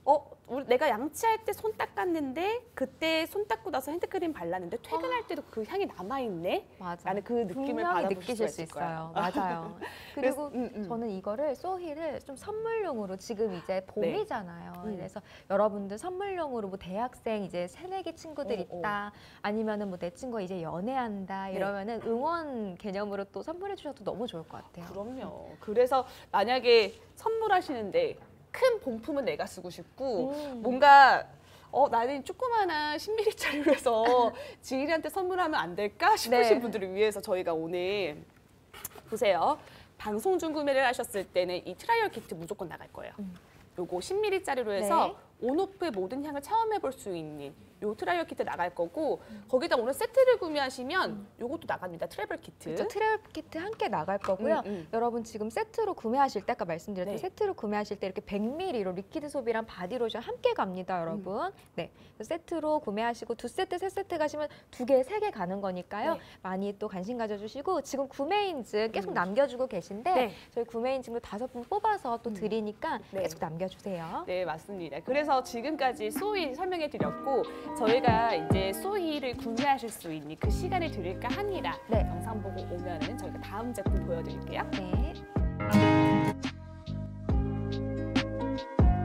Speaker 2: 내가 양치할 때 손 닦았는데 그때 손 닦고 나서 핸드크림 발랐는데 퇴근할 때도 그 향이 남아있네?
Speaker 3: 맞아.
Speaker 2: 라는 그 느낌을
Speaker 3: 분명히
Speaker 2: 받아보실
Speaker 3: 느끼실 수
Speaker 2: 수가 있을 거예요.
Speaker 3: 있어요. 맞아요.
Speaker 2: 그래서,
Speaker 3: 그리고 저는 이거를 소희를 좀 선물용으로 지금 이제 봄이잖아요.
Speaker 2: 네.
Speaker 3: 그래서 여러분들 선물용으로 뭐 대학생 이제 새내기 친구들 있다, 아니면은 뭐 내 친구가 이제 연애한다 이러면은 응원 개념으로 또 선물해 주셔도 너무 좋을 것 같아요.
Speaker 2: 그럼요. 그래서 만약에 선물하시는데 큰 본품은 내가 쓰고 싶고 뭔가 나는 조그마한 10ml짜리로 해서 지일이한테 선물하면 안 될까 싶으신
Speaker 3: 네.
Speaker 2: 분들을 위해서 저희가 오늘 보세요. 방송 중 구매를 하셨을 때는 이 트라이얼 키트 무조건 나갈 거예요. 요거 10ml짜리로 해서
Speaker 3: 네.
Speaker 2: 온오프의 모든 향을 체험해 볼 수 있는 요 트라이얼 키트 나갈 거고 거기다 오늘 세트를 구매하시면 요것도 나갑니다. 트래블 키트.
Speaker 3: 그렇죠. 트레일 키트 함께 나갈 거고요. 여러분 지금 세트로 구매하실 때 아까 말씀드렸던
Speaker 2: 네.
Speaker 3: 세트로 구매하실 때 이렇게 100ml로 리퀴드 소비랑 바디로션 함께 갑니다, 여러분. 네, 세트로 구매하시고 2세트, 3세트 가시면 2개, 3개 가는 거니까요.
Speaker 2: 네.
Speaker 3: 많이 또 관심 가져주시고 지금 구매 인증 계속 남겨주고 계신데
Speaker 2: 네.
Speaker 3: 저희 구매 인증도 5분 뽑아서 또 드리니까
Speaker 2: 네.
Speaker 3: 계속 남겨주세요.
Speaker 2: 네, 맞습니다. 그래서 지금까지 소희 설명해 드렸고 저희가 이제 소희를 구매하실 수 있는 그 시간을 드릴까 하니라
Speaker 3: 네.
Speaker 2: 영상 보고 오면은 저희가 다음 제품 보여드릴게요.
Speaker 3: 네.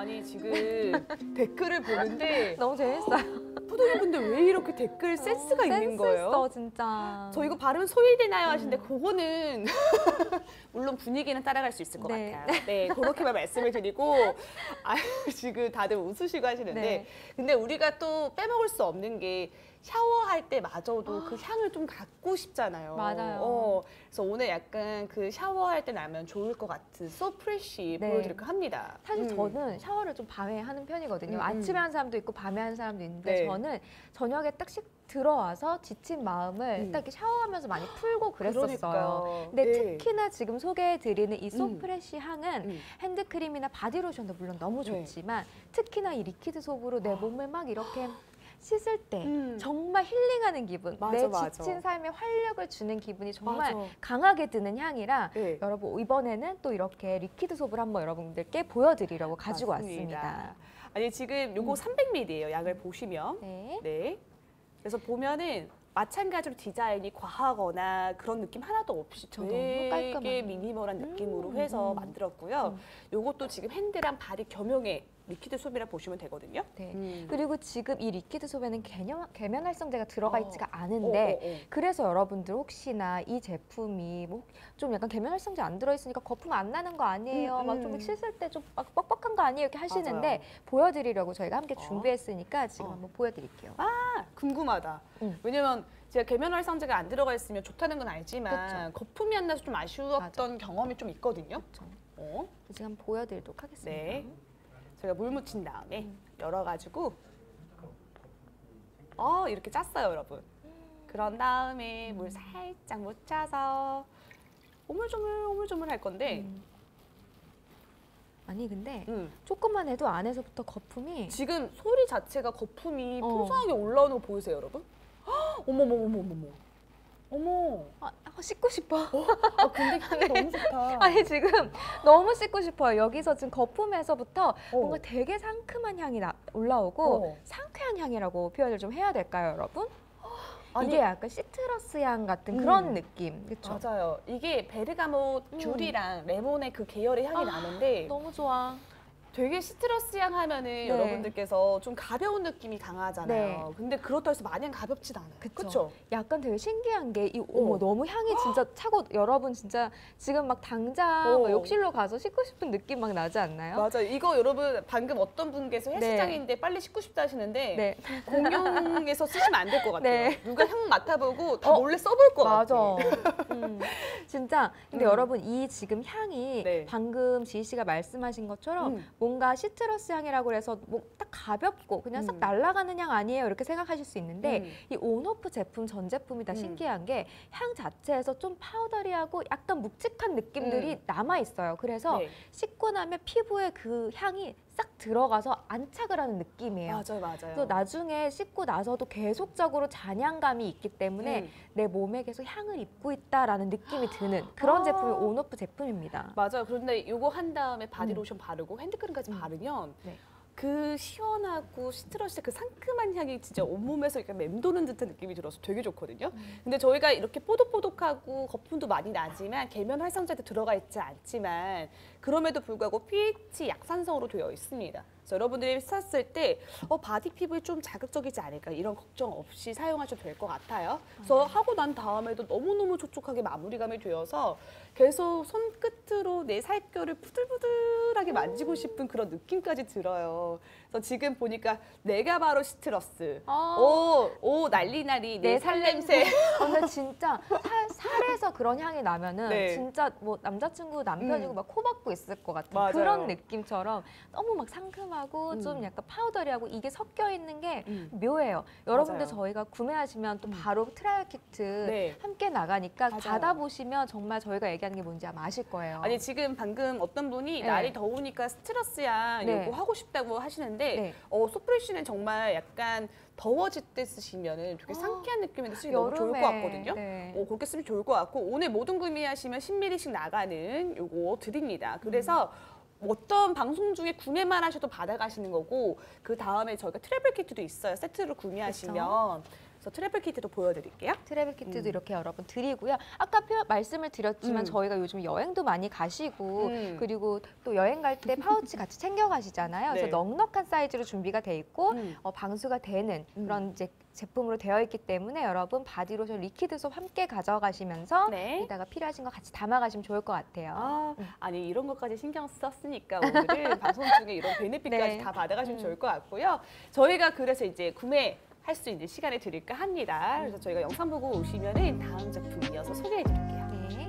Speaker 2: 아니 지금 댓글을 보는데
Speaker 3: 너무 재밌어요.
Speaker 2: 포도녀분들 왜 이렇게 댓글 센스가 있는 거예요?
Speaker 3: 있어, 진짜.
Speaker 2: 저 이거 발음 소이되나요 하시는데 그거는 물론 분위기는 따라갈 수 있을 것
Speaker 3: 네.
Speaker 2: 같아요. 네, 그렇게만 말씀을 드리고 지금 다들 웃으시고 하시는데
Speaker 3: 네.
Speaker 2: 근데 우리가 또 빼먹을 수 없는 게 샤워할 때마저도 그 향을 좀 갖고 싶잖아요.
Speaker 3: 맞아요.
Speaker 2: 그래서 오늘 약간 그 샤워할 때 나면 좋을 것 같은 So Fresh
Speaker 3: 네.
Speaker 2: 보여드릴까 합니다.
Speaker 3: 사실 저는 샤워를 좀 밤에 하는 편이거든요.
Speaker 2: 음.
Speaker 3: 아침에 하는 사람도 있고 밤에 하는 사람도 있는데
Speaker 2: 네.
Speaker 3: 저는 저녁에 딱 씩 들어와서 지친 마음을 딱 이렇게 샤워하면서 많이 풀고 그랬었어요.
Speaker 2: 그러니까요.
Speaker 3: 근데
Speaker 2: 네.
Speaker 3: 특히나 지금 소개해드리는 이 소프레쉬 향은
Speaker 2: 음.
Speaker 3: 핸드크림이나 바디로션도 물론 너무
Speaker 2: 네.
Speaker 3: 좋지만 특히나 이 리퀴드 소프로 내 몸을 막 이렇게 씻을 때
Speaker 2: 음.
Speaker 3: 정말 힐링하는 기분,
Speaker 2: 맞아,
Speaker 3: 내
Speaker 2: 맞아.
Speaker 3: 지친 삶에 활력을 주는 기분이 정말
Speaker 2: 맞아.
Speaker 3: 강하게 드는 향이라
Speaker 2: 네.
Speaker 3: 여러분 이번에는 또 이렇게 리퀴드 소프를 한번 여러분들께 보여드리려고 가지고
Speaker 2: 맞습니다.
Speaker 3: 왔습니다.
Speaker 2: 아니 지금 요거 300ml예요. 양을 보시면.
Speaker 3: 네.
Speaker 2: 네. 그래서 보면은 마찬가지로 디자인이 과하거나 그런 느낌 하나도 없이
Speaker 3: 너무
Speaker 2: 되게
Speaker 3: 깔끔하네.
Speaker 2: 미니멀한 느낌으로 해서 만들었고요. 요것도 지금 핸드랑 바디 겸용의 리퀴드 소비라 보시면 되거든요.
Speaker 3: 네. 그리고 지금 이 리퀴드 소프에는 계면 활성제가 들어가 있지가 않은데 그래서 여러분들 혹시나 이 제품이 뭐 좀 약간 계면 활성제 안 들어있으니까 거품 안 나는 거 아니에요? 막 좀 씻을 때 좀 막 뻑뻑한 거 아니에요? 이렇게 하시는데
Speaker 2: 맞아요.
Speaker 3: 보여드리려고 저희가 함께 준비했으니까 지금 한번 보여드릴게요.
Speaker 2: 궁금하다. 왜냐면 제가 계면 활성제가 안 들어가 있으면 좋다는 건 알지만 거품이 안 나서 좀 아쉬웠던 경험이 좀 있거든요.
Speaker 3: 그렇죠. 지금 한번 보여드리도록 하겠습니다.
Speaker 2: 네. 저희가 물 묻힌 다음에 열어가지고 이렇게 짰어요, 여러분. 그런 다음에 물 살짝 묻혀서 오물조물 할 건데
Speaker 3: 아니 근데 조금만 해도 안에서부터 거품이
Speaker 2: 지금 소리 자체가 거품이 풍성하게 올라오는 거 보이세요, 여러분? 어머머머머머머. 어머.
Speaker 3: 씻고 싶어.
Speaker 2: 근데 향이 너무 좋다.
Speaker 3: 아니 지금 너무 씻고 싶어요. 여기서 지금 거품에서부터 뭔가
Speaker 2: 어.
Speaker 3: 되게 상큼한 향이 올라오고 상쾌한 향이라고 표현을 좀 해야 될까요, 여러분?
Speaker 2: 아니,
Speaker 3: 이게 약간 시트러스 향 같은 그런 느낌, 그렇죠?
Speaker 2: 맞아요. 이게 베르가못 귤이랑 레몬의 그 계열의 향이 나는데
Speaker 3: 너무 좋아.
Speaker 2: 되게 시트러스 향 하면은 여러분들께서 좀 가벼운 느낌이 강하잖아요. 근데 그렇다고 해서 마냥 가볍진 않아요. 그렇죠?
Speaker 3: 약간 되게 신기한 게 너무 향이 진짜 차고 여러분 진짜 지금 막 당장 막 욕실로 가서 씻고 싶은 느낌 막 나지 않나요?
Speaker 2: 맞아요. 이거 여러분 방금 어떤 분께서 헬스장인데 빨리 씻고 싶다 하시는데 공용에서 쓰시면 안 될 것 같아요. 누가 향 맡아보고 다 몰래 써볼 것 같아요.
Speaker 3: 진짜 근데 여러분 이 지금 향이 방금 지희 씨가 말씀하신 것처럼 뭔가 시트러스 향이라고 해서 뭐 딱 가볍고 그냥 싹 날아가는 향 아니에요 이렇게 생각하실 수 있는데 이 온오프 제품 전 제품이 다 신기한 게 향 자체에서 좀 파우더리하고 약간 묵직한 느낌들이 남아 있어요. 그래서 씻고 나면 피부에 그 향이 싹 들어가서 안착을 하는 느낌이에요.
Speaker 2: 맞아요.
Speaker 3: 또 나중에 씻고 나서도 계속적으로 잔향감이 있기 때문에 내 몸에 계속 향을 입고 있다라는 느낌이 드는 그런 제품이 온오프 제품입니다.
Speaker 2: 맞아요. 그런데 이거 한 다음에 바디로션 바르고 핸드크림까지 바르면 그 시원하고 시트러스 그 상큼한 향이 진짜 온몸에서 이렇게 맴도는 듯한 느낌이 들어서 되게 좋거든요. 근데 저희가 이렇게 뽀독뽀독하고 거품도 많이 나지만 계면 활성제도 들어가 있지 않지만 그럼에도 불구하고 pH 약산성으로 되어 있습니다. 그래서 여러분들이 썼을 때 바디 피부에 좀 자극적이지 않을까 이런 걱정 없이 사용하셔도 될 것 같아요. 그래서 하고 난 다음에도 너무너무 촉촉하게 마무리감이 되어서 계속 손끝으로 내 살결을 부들부들하게 만지고 싶은 그런 느낌까지 들어요. 그래서 지금 보니까 내가 바로 시트러스. 오 난리나리 내 살냄새.
Speaker 3: 근데 진짜 살에서 그런 향이 나면은 진짜 뭐 남자친구 남편이고 막 코 박고 있을 것 같은 그런 느낌처럼 너무 막 상큼하고 좀 약간 파우더리하고 이게 섞여 있는 게 묘해요. 여러분들 저희가 구매하시면 또 바로 트라이얼 키트 함께 나가니까 받아보시면 정말 저희가 얘기하는 게 뭔지 아마 아실 거예요.
Speaker 2: 아니 지금 방금 어떤 분이 날이 더우니까 스트러스향 이거 하고 싶다고 하시는데 소프레쉬는 정말 약간 더워질 때 쓰시면 되게 상쾌한 느낌인데 쓰기 너무 좋을 것 같거든요. 그렇게 쓰면 좋을 것 같고 오늘 모든 구매하시면 10ml씩 나가는 요거 드립니다. 그래서 어떤 방송 중에 구매만 하셔도 받아가시는 거고 그 다음에 저희가 트래블 키트도 있어요. 세트로 구매하시면. 그래서 트래블 키트도 보여드릴게요.
Speaker 3: 트래블 키트도 이렇게 여러분 드리고요. 아까 말씀을 드렸지만 저희가 요즘 여행도 많이 가시고 그리고 또 여행 갈 때 파우치 같이 챙겨 가시잖아요.
Speaker 2: 네.
Speaker 3: 그래서 넉넉한 사이즈로 준비가 돼 있고 방수가 되는 그런 이제 제품으로 되어 있기 때문에 여러분 바디로션, 리퀴드솜 함께 가져가시면서
Speaker 2: 네.
Speaker 3: 이따가 필요하신 거 같이 담아가시면 좋을 것 같아요.
Speaker 2: 아니 이런 것까지 신경 썼으니까 오늘은 방송 중에 이런 베네핏까지
Speaker 3: 네.
Speaker 2: 다 받아가시면 좋을 것 같고요. 저희가 그래서 이제 구매할 수 있는 시간을 드릴까 합니다. 그래서 저희가 영상 보고 오시면은 다음 제품 이어서 소개해 드릴게요.
Speaker 3: 네.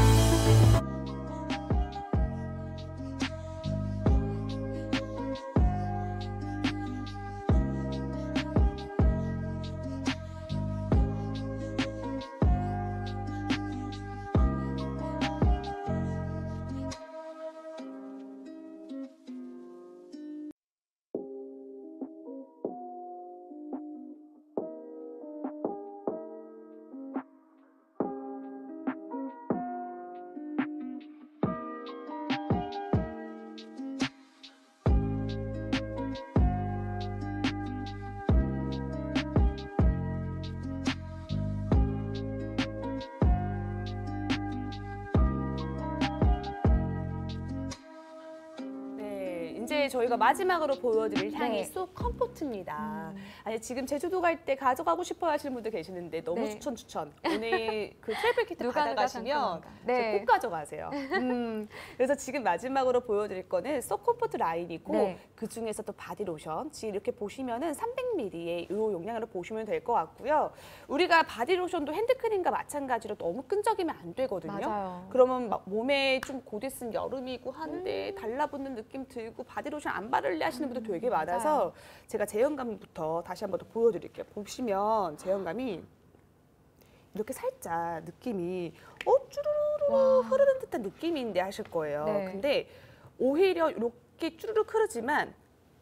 Speaker 2: 이제 저희가 마지막으로 보여드릴 향이
Speaker 3: 네.
Speaker 2: 소 컴포트입니다. 아니 지금 제주도 갈 때 가져가고 싶어 하시는 분들 계시는데 너무
Speaker 3: 네.
Speaker 2: 추천. 오늘 그 트래블 키트
Speaker 3: 누가
Speaker 2: 받아가시면
Speaker 3: 상큼한가. 네.
Speaker 2: 꼭 가져가세요. 그래서 지금 마지막으로 보여드릴 거는 소 컴포트 라인이고
Speaker 3: 네.
Speaker 2: 그 중에서 또 바디로션. 지금 이렇게 보시면은 300ml의 이 용량으로 보시면 될 것 같고요. 우리가 바디로션도 핸드크림과 마찬가지로 너무 끈적이면 안 되거든요.
Speaker 3: 맞아요.
Speaker 2: 그러면 막 몸에 좀 곧 있으면 여름이고 한데 달라붙는 느낌 들고 바디로션 안 바를래 하시는 분들 되게 많아서
Speaker 3: 맞아요.
Speaker 2: 제가 제형감부터 다시 한번 더 보여드릴게요. 보시면 제형감이 이렇게 살짝 느낌이 쭈루루루 흐르는 듯한 느낌인데 하실 거예요.
Speaker 3: 네.
Speaker 2: 근데 오히려 이렇게 쭈루룩 흐르지만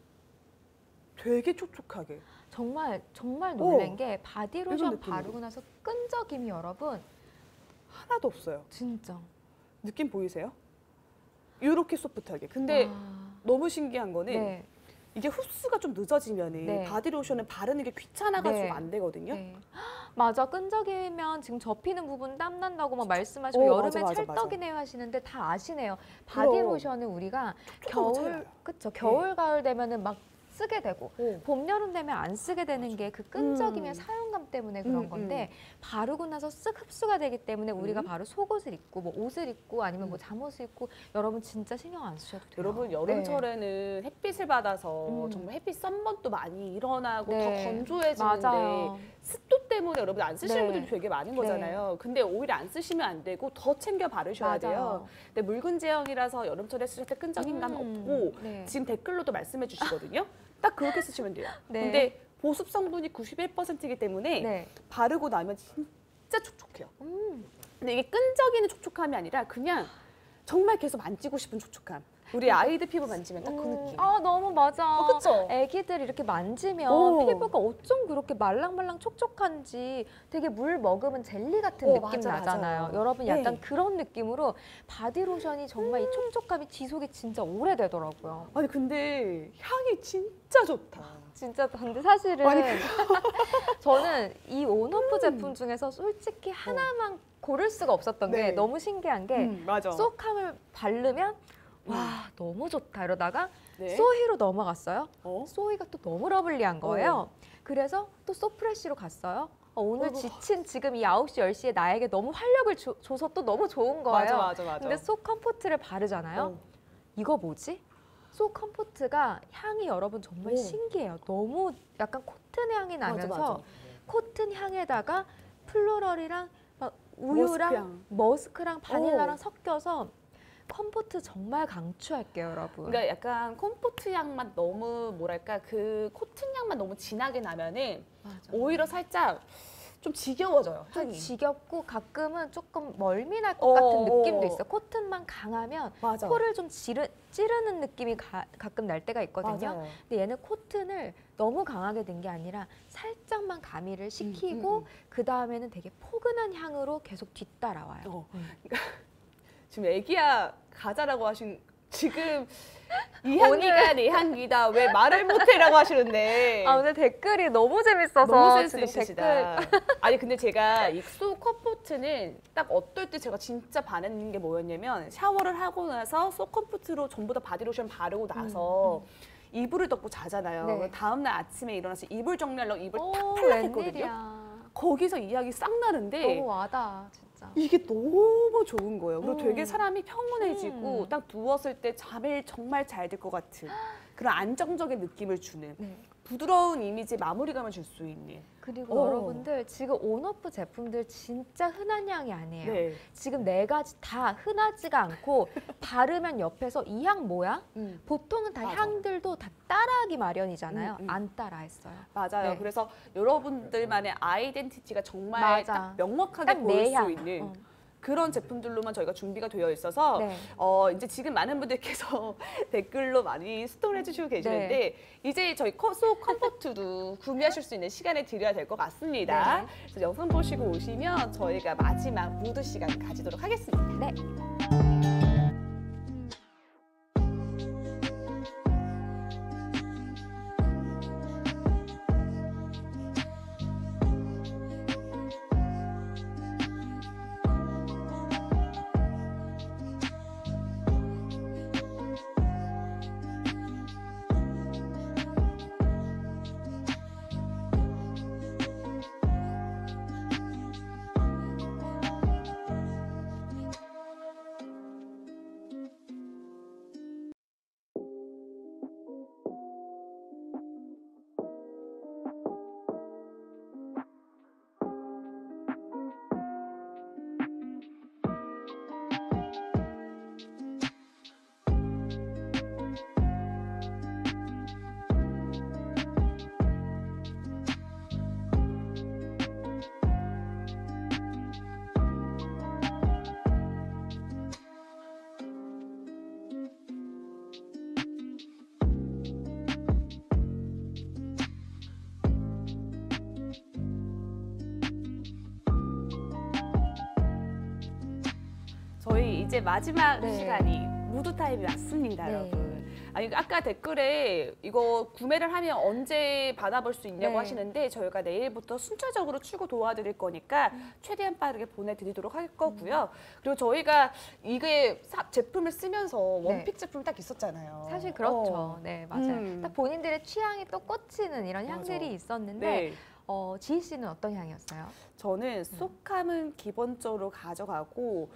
Speaker 2: 되게 촉촉하게.
Speaker 3: 정말 놀란 게
Speaker 2: 이런
Speaker 3: 바디로션
Speaker 2: 느낌이에요.
Speaker 3: 바르고 나서 끈적임이 여러분
Speaker 2: 하나도 없어요.
Speaker 3: 진짜.
Speaker 2: 느낌 보이세요? 이렇게 소프트하게. 근데
Speaker 3: 와.
Speaker 2: 너무 신기한 거는
Speaker 3: 네.
Speaker 2: 이게 흡수가 좀 늦어지면은
Speaker 3: 네.
Speaker 2: 바디로션은 바르는 게 귀찮아가지고
Speaker 3: 네.
Speaker 2: 안 되거든요.
Speaker 3: 네. 맞아. 끈적이면 지금 접히는 부분 땀 난다고 막 말씀하시고
Speaker 2: 오,
Speaker 3: 여름에
Speaker 2: 맞아.
Speaker 3: 찰떡이네요 하시는데 다 아시네요.
Speaker 2: 그럼.
Speaker 3: 바디로션은 우리가
Speaker 2: 촉촉하고
Speaker 3: 겨울
Speaker 2: 차려요.
Speaker 3: 그쵸. 겨울 가을 되면은 막 쓰게 되고
Speaker 2: 오.
Speaker 3: 봄 여름 되면 안 쓰게 되는 게 그 끈적임의
Speaker 2: 음.
Speaker 3: 사용감 때문에 그런 건데 바르고 나서 쓱 흡수가 되기 때문에 우리가 바로 속옷을 입고 뭐 옷을 입고 아니면 뭐 잠옷을 입고 여러분 진짜 신경 안 쓰셔도 돼요.
Speaker 2: 여러분
Speaker 3: 네.
Speaker 2: 여름철에는 햇빛을 받아서
Speaker 3: 음.
Speaker 2: 정말 햇빛 선번도 많이 일어나고
Speaker 3: 네.
Speaker 2: 더 건조해지는데
Speaker 3: 맞아요.
Speaker 2: 습도 때문에 여러분 안 쓰시는
Speaker 3: 네.
Speaker 2: 분들이 되게 많은 거잖아요. 근데 오히려 안 쓰시면 안 되고 더 챙겨 바르셔야 돼요.
Speaker 3: 맞아요.
Speaker 2: 근데 묽은 제형이라서 여름철에 쓰실 때 끈적임감 없고
Speaker 3: 네.
Speaker 2: 지금 댓글로도 말씀해 주시거든요. 딱 그렇게 쓰시면 돼요.
Speaker 3: 네.
Speaker 2: 근데 보습 성분이 91%이기 때문에
Speaker 3: 네.
Speaker 2: 바르고 나면 진짜 촉촉해요. 근데 이게 끈적이는 촉촉함이 아니라 그냥 정말 계속 만지고 싶은 촉촉함. 우리 아이들 피부 만지면 딱 그 느낌.
Speaker 3: 아 너무 맞아.
Speaker 2: 그쵸?
Speaker 3: 애기들 이렇게 만지면
Speaker 2: 오.
Speaker 3: 피부가 어쩜 그렇게 말랑말랑 촉촉한지 되게 물 먹으면 젤리 같은 느낌
Speaker 2: 맞아,
Speaker 3: 나잖아요.
Speaker 2: 맞아요.
Speaker 3: 여러분 약간
Speaker 2: 네.
Speaker 3: 그런 느낌으로 바디로션이 정말 이 촉촉함이 지속이 진짜 오래되더라고요.
Speaker 2: 아니 근데 향이 진짜 좋다.
Speaker 3: 진짜 근데 사실은
Speaker 2: 아니,
Speaker 3: 저는 이 온오프 제품 중에서 솔직히 하나만 고를 수가 없었던 게
Speaker 2: 네.
Speaker 3: 너무 신기한 게
Speaker 2: 맞아.
Speaker 3: 쏙함을 바르면 와 너무 좋다 이러다가
Speaker 2: 네.
Speaker 3: 소희로 넘어갔어요.
Speaker 2: 어?
Speaker 3: 소희가 또 너무 러블리한 거예요. 그래서 또 소프레쉬로 갔어요. 오늘 지친 지금 이 9시, 10시에 나에게 너무 활력을 줘서 또 너무 좋은 거예요.
Speaker 2: 맞아.
Speaker 3: 근데 소 컴포트를 바르잖아요.
Speaker 2: 어.
Speaker 3: 이거 뭐지? 소 컴포트가 향이 여러분 정말
Speaker 2: 오.
Speaker 3: 신기해요. 너무 약간 코튼 향이 나면서
Speaker 2: 맞아.
Speaker 3: 코튼 향에다가 플로럴이랑 막 우유랑
Speaker 2: 머스크향.
Speaker 3: 머스크랑 바닐라랑
Speaker 2: 오.
Speaker 3: 섞여서 컴포트 정말 강추할게요, 여러분.
Speaker 2: 그러니까 약간 콤포트 향만 너무 뭐랄까 그 코튼 향만 너무 진하게 나면은
Speaker 3: 맞아.
Speaker 2: 오히려 살짝 좀 지겨워져요.
Speaker 3: 좀
Speaker 2: 향이.
Speaker 3: 지겹고 가끔은 조금 멀미 날 것 같은 느낌도
Speaker 2: 어.
Speaker 3: 있어요. 코튼만 강하면
Speaker 2: 맞아.
Speaker 3: 코를 좀 찌르는 느낌이 가끔 날 때가 있거든요.
Speaker 2: 맞아요.
Speaker 3: 근데 얘는 코튼을 너무 강하게 든 게 아니라 살짝만 가미를 시키고 그 다음에는 되게 포근한 향으로 계속 뒤따라와요.
Speaker 2: 지금 애기야 가자라고 하신 지금 이 향기가 내 향기다. 왜 말을 못해라고 하시는데.
Speaker 3: 아, 오늘 댓글이 너무 재밌어서
Speaker 2: 너무 센스
Speaker 3: 지금
Speaker 2: 있으시다. 아니 근데 제가 이 소 컴포트는 딱 어떨 때 제가 진짜 반했는 게 뭐였냐면 샤워를 하고 나서 소 컴포트로 전부 다 바디로션 바르고 나서 이불을 덮고 자잖아요.
Speaker 3: 네.
Speaker 2: 다음날 아침에 일어나서 이불 정리하려고 이불 탁
Speaker 3: 오,
Speaker 2: 팔락했거든요.
Speaker 3: 웬일이야.
Speaker 2: 거기서 이 향이 싹 나는데
Speaker 3: 너무 와다 진짜.
Speaker 2: 이게 너무 좋은 거예요. 그리고 되게
Speaker 3: 음.
Speaker 2: 사람이 평온해지고 딱 누웠을 때 잠을 정말 잘 들 것 같은 그런 안정적인 느낌을 주는
Speaker 3: 네.
Speaker 2: 부드러운 이미지 마무리감을 줄 수 있는.
Speaker 3: 그리고 여러분들 지금 온오프 제품들 진짜 흔한 향이 아니에요.
Speaker 2: 네.
Speaker 3: 지금 4가지 다 흔하지가 않고 바르면 옆에서 이 향 뭐야? 보통은 다
Speaker 2: 맞아.
Speaker 3: 향들도 다 따라하기 마련이잖아요.
Speaker 2: 음, 음.
Speaker 3: 안 따라했어요.
Speaker 2: 맞아요.
Speaker 3: 네.
Speaker 2: 그래서 여러분들만의 아이덴티티가 정말
Speaker 3: 맞아.
Speaker 2: 딱 명확하게
Speaker 3: 딱
Speaker 2: 보일
Speaker 3: 내
Speaker 2: 수
Speaker 3: 향.
Speaker 2: 있는 그런 제품들로만 저희가 준비가 되어 있어서
Speaker 3: 네.
Speaker 2: 이제 지금 많은 분들께서 댓글로 많이 스토리 해주시고 계시는데
Speaker 3: 네.
Speaker 2: 이제 저희 소 컴포트도 구매하실 수 있는 시간을 드려야 될 것 같습니다.
Speaker 3: 네.
Speaker 2: 그래서 영상 보시고 오시면 저희가 마지막 무드 시간 가지도록 하겠습니다.
Speaker 3: 네.
Speaker 2: 저희 이제 마지막
Speaker 3: 네.
Speaker 2: 시간이 무드 타임이 왔습니다,
Speaker 3: 네.
Speaker 2: 여러분. 아니 아까 댓글에 이거 구매를 하면 언제 받아볼 수 있냐고
Speaker 3: 네.
Speaker 2: 하시는데 저희가 내일부터 순차적으로 출고 도와드릴 거니까 최대한 빠르게 보내드리도록 할 거고요. 그리고 저희가 이게 제품을 쓰면서 원픽 제품이 딱 있었잖아요.
Speaker 3: 사실 그렇죠. 네, 맞아요. 딱 본인들의 취향이 또 꽂히는 이런 향들이
Speaker 2: 맞아.
Speaker 3: 있었는데
Speaker 2: 네.
Speaker 3: 지희 씨는 어떤 향이었어요?
Speaker 2: 저는 쏙함은 기본적으로 가져가고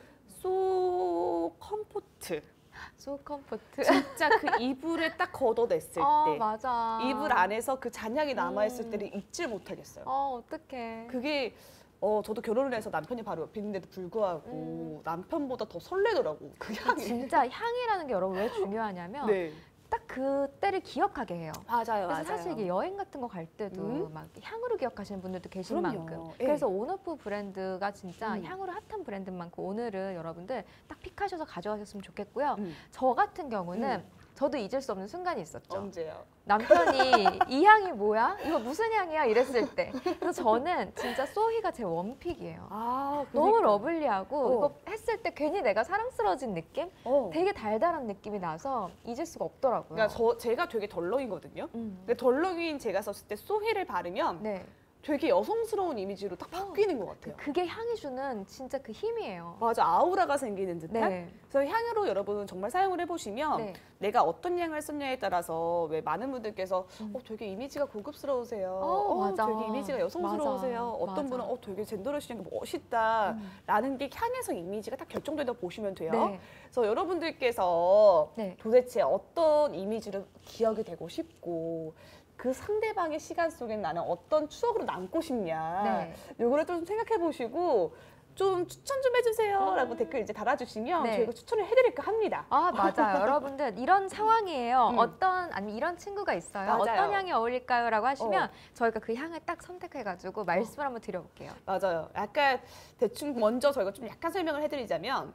Speaker 2: 소 컴포트.
Speaker 3: 소 컴포트.
Speaker 2: 진짜 그 이불을 딱 걷어냈을 때
Speaker 3: 맞아.
Speaker 2: 이불 안에서 그 잔향이 남아있을 때를 잊질 못하겠어요.
Speaker 3: 어떡해.
Speaker 2: 그게 저도 결혼을 해서 남편이 바로 옆에 있는데도 불구하고 남편보다 더 설레더라고. 그 향이.
Speaker 3: 진짜 향이라는 게 여러분 왜 중요하냐면
Speaker 2: 네.
Speaker 3: 딱 그때를 기억하게 해요.
Speaker 2: 맞아요.
Speaker 3: 그래서 사실 이게 여행 같은 거 갈 때도 막 향으로 기억하시는 분들도 계신
Speaker 2: 그럼요.
Speaker 3: 만큼
Speaker 2: 예.
Speaker 3: 그래서 온오프 브랜드가 진짜
Speaker 2: 음.
Speaker 3: 향으로 핫한 브랜드인 만큼 오늘은 여러분들 딱 픽하셔서 가져가셨으면 좋겠고요.
Speaker 2: 음.
Speaker 3: 저 같은 경우는 저도 잊을 수 없는 순간이 있었죠.
Speaker 2: 언제요?
Speaker 3: 남편이 이 향이 뭐야? 이거 무슨 향이야? 이랬을 때. 그래서 저는 진짜 소희가 제 원픽이에요.
Speaker 2: 아,
Speaker 3: 너무
Speaker 2: 그러니까.
Speaker 3: 러블리하고 이거 했을 때 괜히 내가 사랑스러워진 느낌?
Speaker 2: 어.
Speaker 3: 되게 달달한 느낌이 나서 잊을 수가 없더라고요.
Speaker 2: 그러니까 제가 되게 덜렁이거든요. 근데 덜렁이인 제가 썼을 때 소희를 바르면
Speaker 3: 네.
Speaker 2: 되게 여성스러운 이미지로 딱 바뀌는 것 같아요.
Speaker 3: 그게 향이 주는 진짜 그 힘이에요.
Speaker 2: 맞아, 아우라가 생기는 듯한.
Speaker 3: 네.
Speaker 2: 그래서 향으로 여러분 정말 사용을 해보시면
Speaker 3: 네.
Speaker 2: 내가 어떤 향을 썼냐에 따라서 왜 많은 분들께서 되게 이미지가 고급스러우세요.
Speaker 3: 맞아.
Speaker 2: 되게 이미지가 여성스러우세요.
Speaker 3: 맞아.
Speaker 2: 어떤
Speaker 3: 맞아.
Speaker 2: 분은 되게 젠더러시한 게 멋있다라는 게 향에서 이미지가 딱 결정된다고 보시면 돼요.
Speaker 3: 네.
Speaker 2: 그래서 여러분들께서
Speaker 3: 네.
Speaker 2: 도대체 어떤 이미지로 기억이 되고 싶고 그 상대방의 시간 속에 나는 어떤 추억으로 남고 싶냐.
Speaker 3: 네.
Speaker 2: 요거를 좀 생각해 보시고 좀 추천 좀 해주세요 라고 댓글 이제 달아주시면
Speaker 3: 네.
Speaker 2: 저희가 추천을 해드릴까 합니다.
Speaker 3: 아, 맞아요. 여러분들 이런 상황이에요. 아니면 이런 친구가 있어요.
Speaker 2: 맞아요.
Speaker 3: 어떤 향이 어울릴까요? 라고 하시면 저희가 그 향을 딱 선택해가지고 말씀을 한번 드려볼게요.
Speaker 2: 맞아요. 약간 대충 먼저 저희가 좀 약간 설명을 해드리자면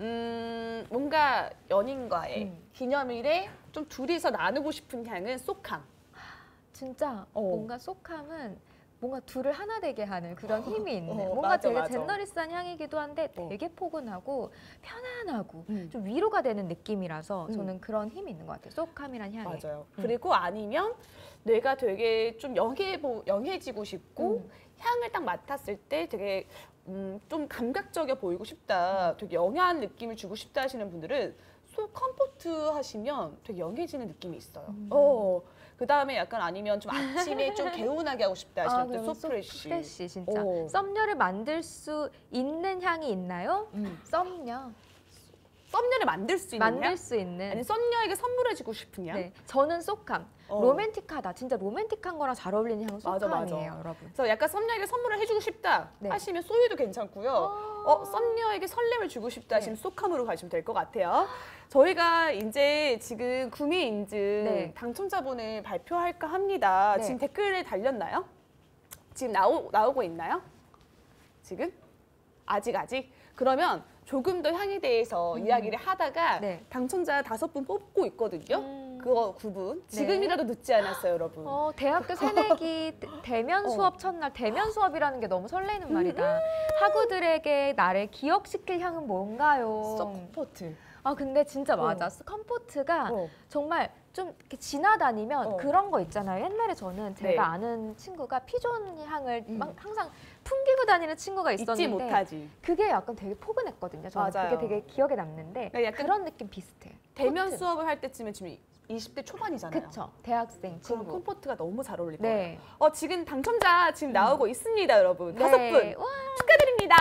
Speaker 2: 뭔가 연인과의 기념일에 좀 둘이서 나누고 싶은 향은 쏙함.
Speaker 3: 진짜 뭔가 쏙함은 뭔가 둘을 하나 되게 하는 그런 힘이 있는 뭔가
Speaker 2: 맞아,
Speaker 3: 되게
Speaker 2: 맞아.
Speaker 3: 젠더리스한 향이기도 한데
Speaker 2: 어.
Speaker 3: 되게 포근하고 편안하고 좀 위로가 되는 느낌이라서 저는 그런 힘이 있는 것 같아요. 소캄이란 향이.
Speaker 2: 맞아요. 그리고 아니면 내가 되게 좀 영해지고 싶고 향을 딱 맡았을 때 되게 좀 감각적이어 보이고 싶다, 되게 영해한 느낌을 주고 싶다 하시는 분들은 소 컴포트 하시면 되게 영해지는 느낌이 있어요. 그 다음에 약간 아니면 좀 아침에 좀 개운하게 하고 싶다 하시는 분들 소프레쉬.
Speaker 3: 프레쉬 진짜.
Speaker 2: 오.
Speaker 3: 썸녀를 만들 수 있는 향이 있나요? 썸녀.
Speaker 2: 썸녀를 만들 수 있는
Speaker 3: 만들
Speaker 2: 향?
Speaker 3: 수 있는.
Speaker 2: 아니 썸녀에게 선물해주고 싶은 향?
Speaker 3: 네, 저는 소캄.
Speaker 2: 어.
Speaker 3: 로맨틱하다. 진짜 로맨틱한 거랑 잘 어울리는 향은
Speaker 2: 맞아,
Speaker 3: 소캄이에요,
Speaker 2: 맞아.
Speaker 3: 여러분.
Speaker 2: 그래서 약간 썸녀에게 선물을 해주고 싶다
Speaker 3: 네.
Speaker 2: 하시면 소유도 괜찮고요. 썸녀에게 설렘을 주고 싶다 하시면 소캄으로 가시면 될 것 같아요. 저희가 이제 지금 구매 인증
Speaker 3: 네.
Speaker 2: 당첨자분을 발표할까 합니다.
Speaker 3: 네.
Speaker 2: 지금 댓글에 달렸나요? 지금 나오고 있나요? 지금? 아직? 그러면 조금 더 향에 대해서 이야기를 하다가
Speaker 3: 네.
Speaker 2: 당첨자 5분 뽑고 있거든요. 그거 9분. 지금이라도 늦지 않았어요, 여러분.
Speaker 3: 대학교 새내기 대면 수업 첫날 대면 수업이라는 게 너무 설레는 말이다. 학우들에게 나를 기억시킬 향은 뭔가요?
Speaker 2: 서포트.
Speaker 3: 근데 진짜 맞아. 컴포트가 정말 좀 이렇게 지나다니면 그런 거 있잖아요. 옛날에 저는 제가
Speaker 2: 네.
Speaker 3: 아는 친구가 피존 향을 막 항상 풍기고 다니는 친구가 있었는데
Speaker 2: 잊지 못하지.
Speaker 3: 그게 약간 되게 포근했거든요. 저는
Speaker 2: 맞아요.
Speaker 3: 그게 되게 기억에 남는데
Speaker 2: 약간
Speaker 3: 그런 느낌 비슷해요.
Speaker 2: 대면
Speaker 3: 코트.
Speaker 2: 수업을 할 때쯤에 지금 20대 초반이잖아요.
Speaker 3: 그쵸. 대학생
Speaker 2: 그럼
Speaker 3: 친구.
Speaker 2: 컴포트가 너무 잘 어울릴
Speaker 3: 네.
Speaker 2: 거예요. 지금 당첨자 지금 나오고 있습니다, 여러분. 5분
Speaker 3: 네. 와.
Speaker 2: 축하드립니다.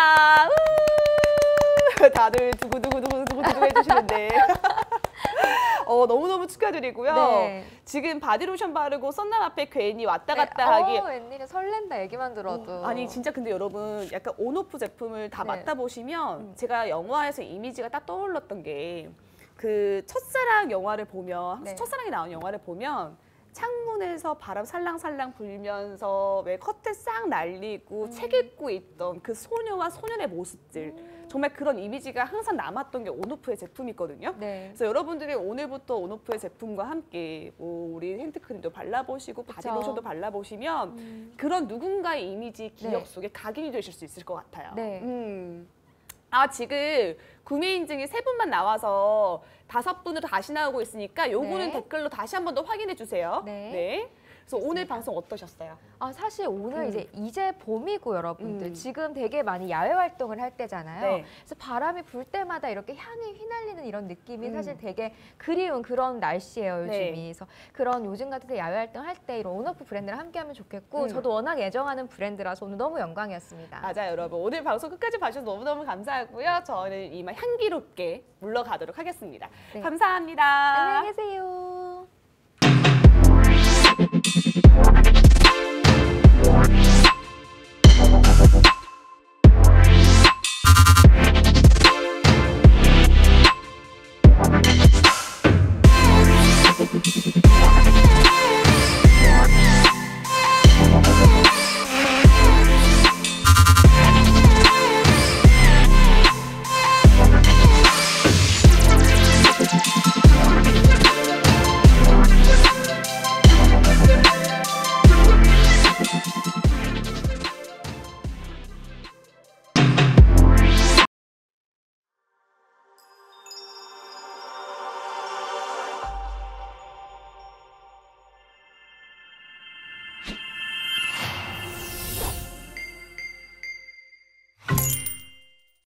Speaker 2: 다들 두구두구두구두구 해주시는데 너무너무 축하드리고요.
Speaker 3: 네.
Speaker 2: 지금 바디로션 바르고 썬남 앞에 괜히 왔다 갔다 하기.
Speaker 3: 웬일이야. 설렌다 얘기만 들어도.
Speaker 2: 아니 진짜 근데 여러분 약간 온오프 제품을 다
Speaker 3: 네.
Speaker 2: 맡아보시면 제가 영화에서 이미지가 딱 떠올랐던 게 그 첫사랑 영화를 보면
Speaker 3: 네.
Speaker 2: 첫사랑이 나온 영화를 보면 창문에서 바람 살랑살랑 불면서 왜 커튼 싹 날리고 책 읽고 있던 그 소녀와 소년의 모습들 정말 그런 이미지가 항상 남았던 게 온오프의 제품이거든요.
Speaker 3: 네.
Speaker 2: 그래서 여러분들이 오늘부터 온오프의 제품과 함께 뭐 우리 핸드크림도 발라보시고 바디로션도 발라보시면 그런 누군가의 이미지 기억
Speaker 3: 네.
Speaker 2: 속에 각인이 되실 수 있을 것 같아요.
Speaker 3: 네.
Speaker 2: 지금 구매 인증이 3분만 나와서 5분으로 다시 나오고 있으니까 요거는
Speaker 3: 네.
Speaker 2: 댓글로 다시 한 번 더 확인해 주세요.
Speaker 3: 네.
Speaker 2: 그래서 오늘 방송 어떠셨어요?
Speaker 3: 사실 오늘 이제 봄이고 여러분들 지금 되게 많이 야외 활동을 할 때잖아요.
Speaker 2: 네.
Speaker 3: 그래서 바람이 불 때마다 이렇게 향이 휘날리는 이런 느낌이 사실 되게 그리운 그런 날씨예요, 요즘이.
Speaker 2: 네.
Speaker 3: 그래서 그런 요즘 같은 때 야외 활동 할 때 이런 온오프 브랜드랑 함께하면 좋겠고 저도 워낙 애정하는 브랜드라서 오늘 너무 영광이었습니다.
Speaker 2: 맞아요, 여러분. 오늘 방송 끝까지 봐주셔서 너무너무 감사하고요. 저는 이만 향기롭게 물러가도록 하겠습니다.
Speaker 3: 네.
Speaker 2: 감사합니다.
Speaker 3: 안녕히 계세요.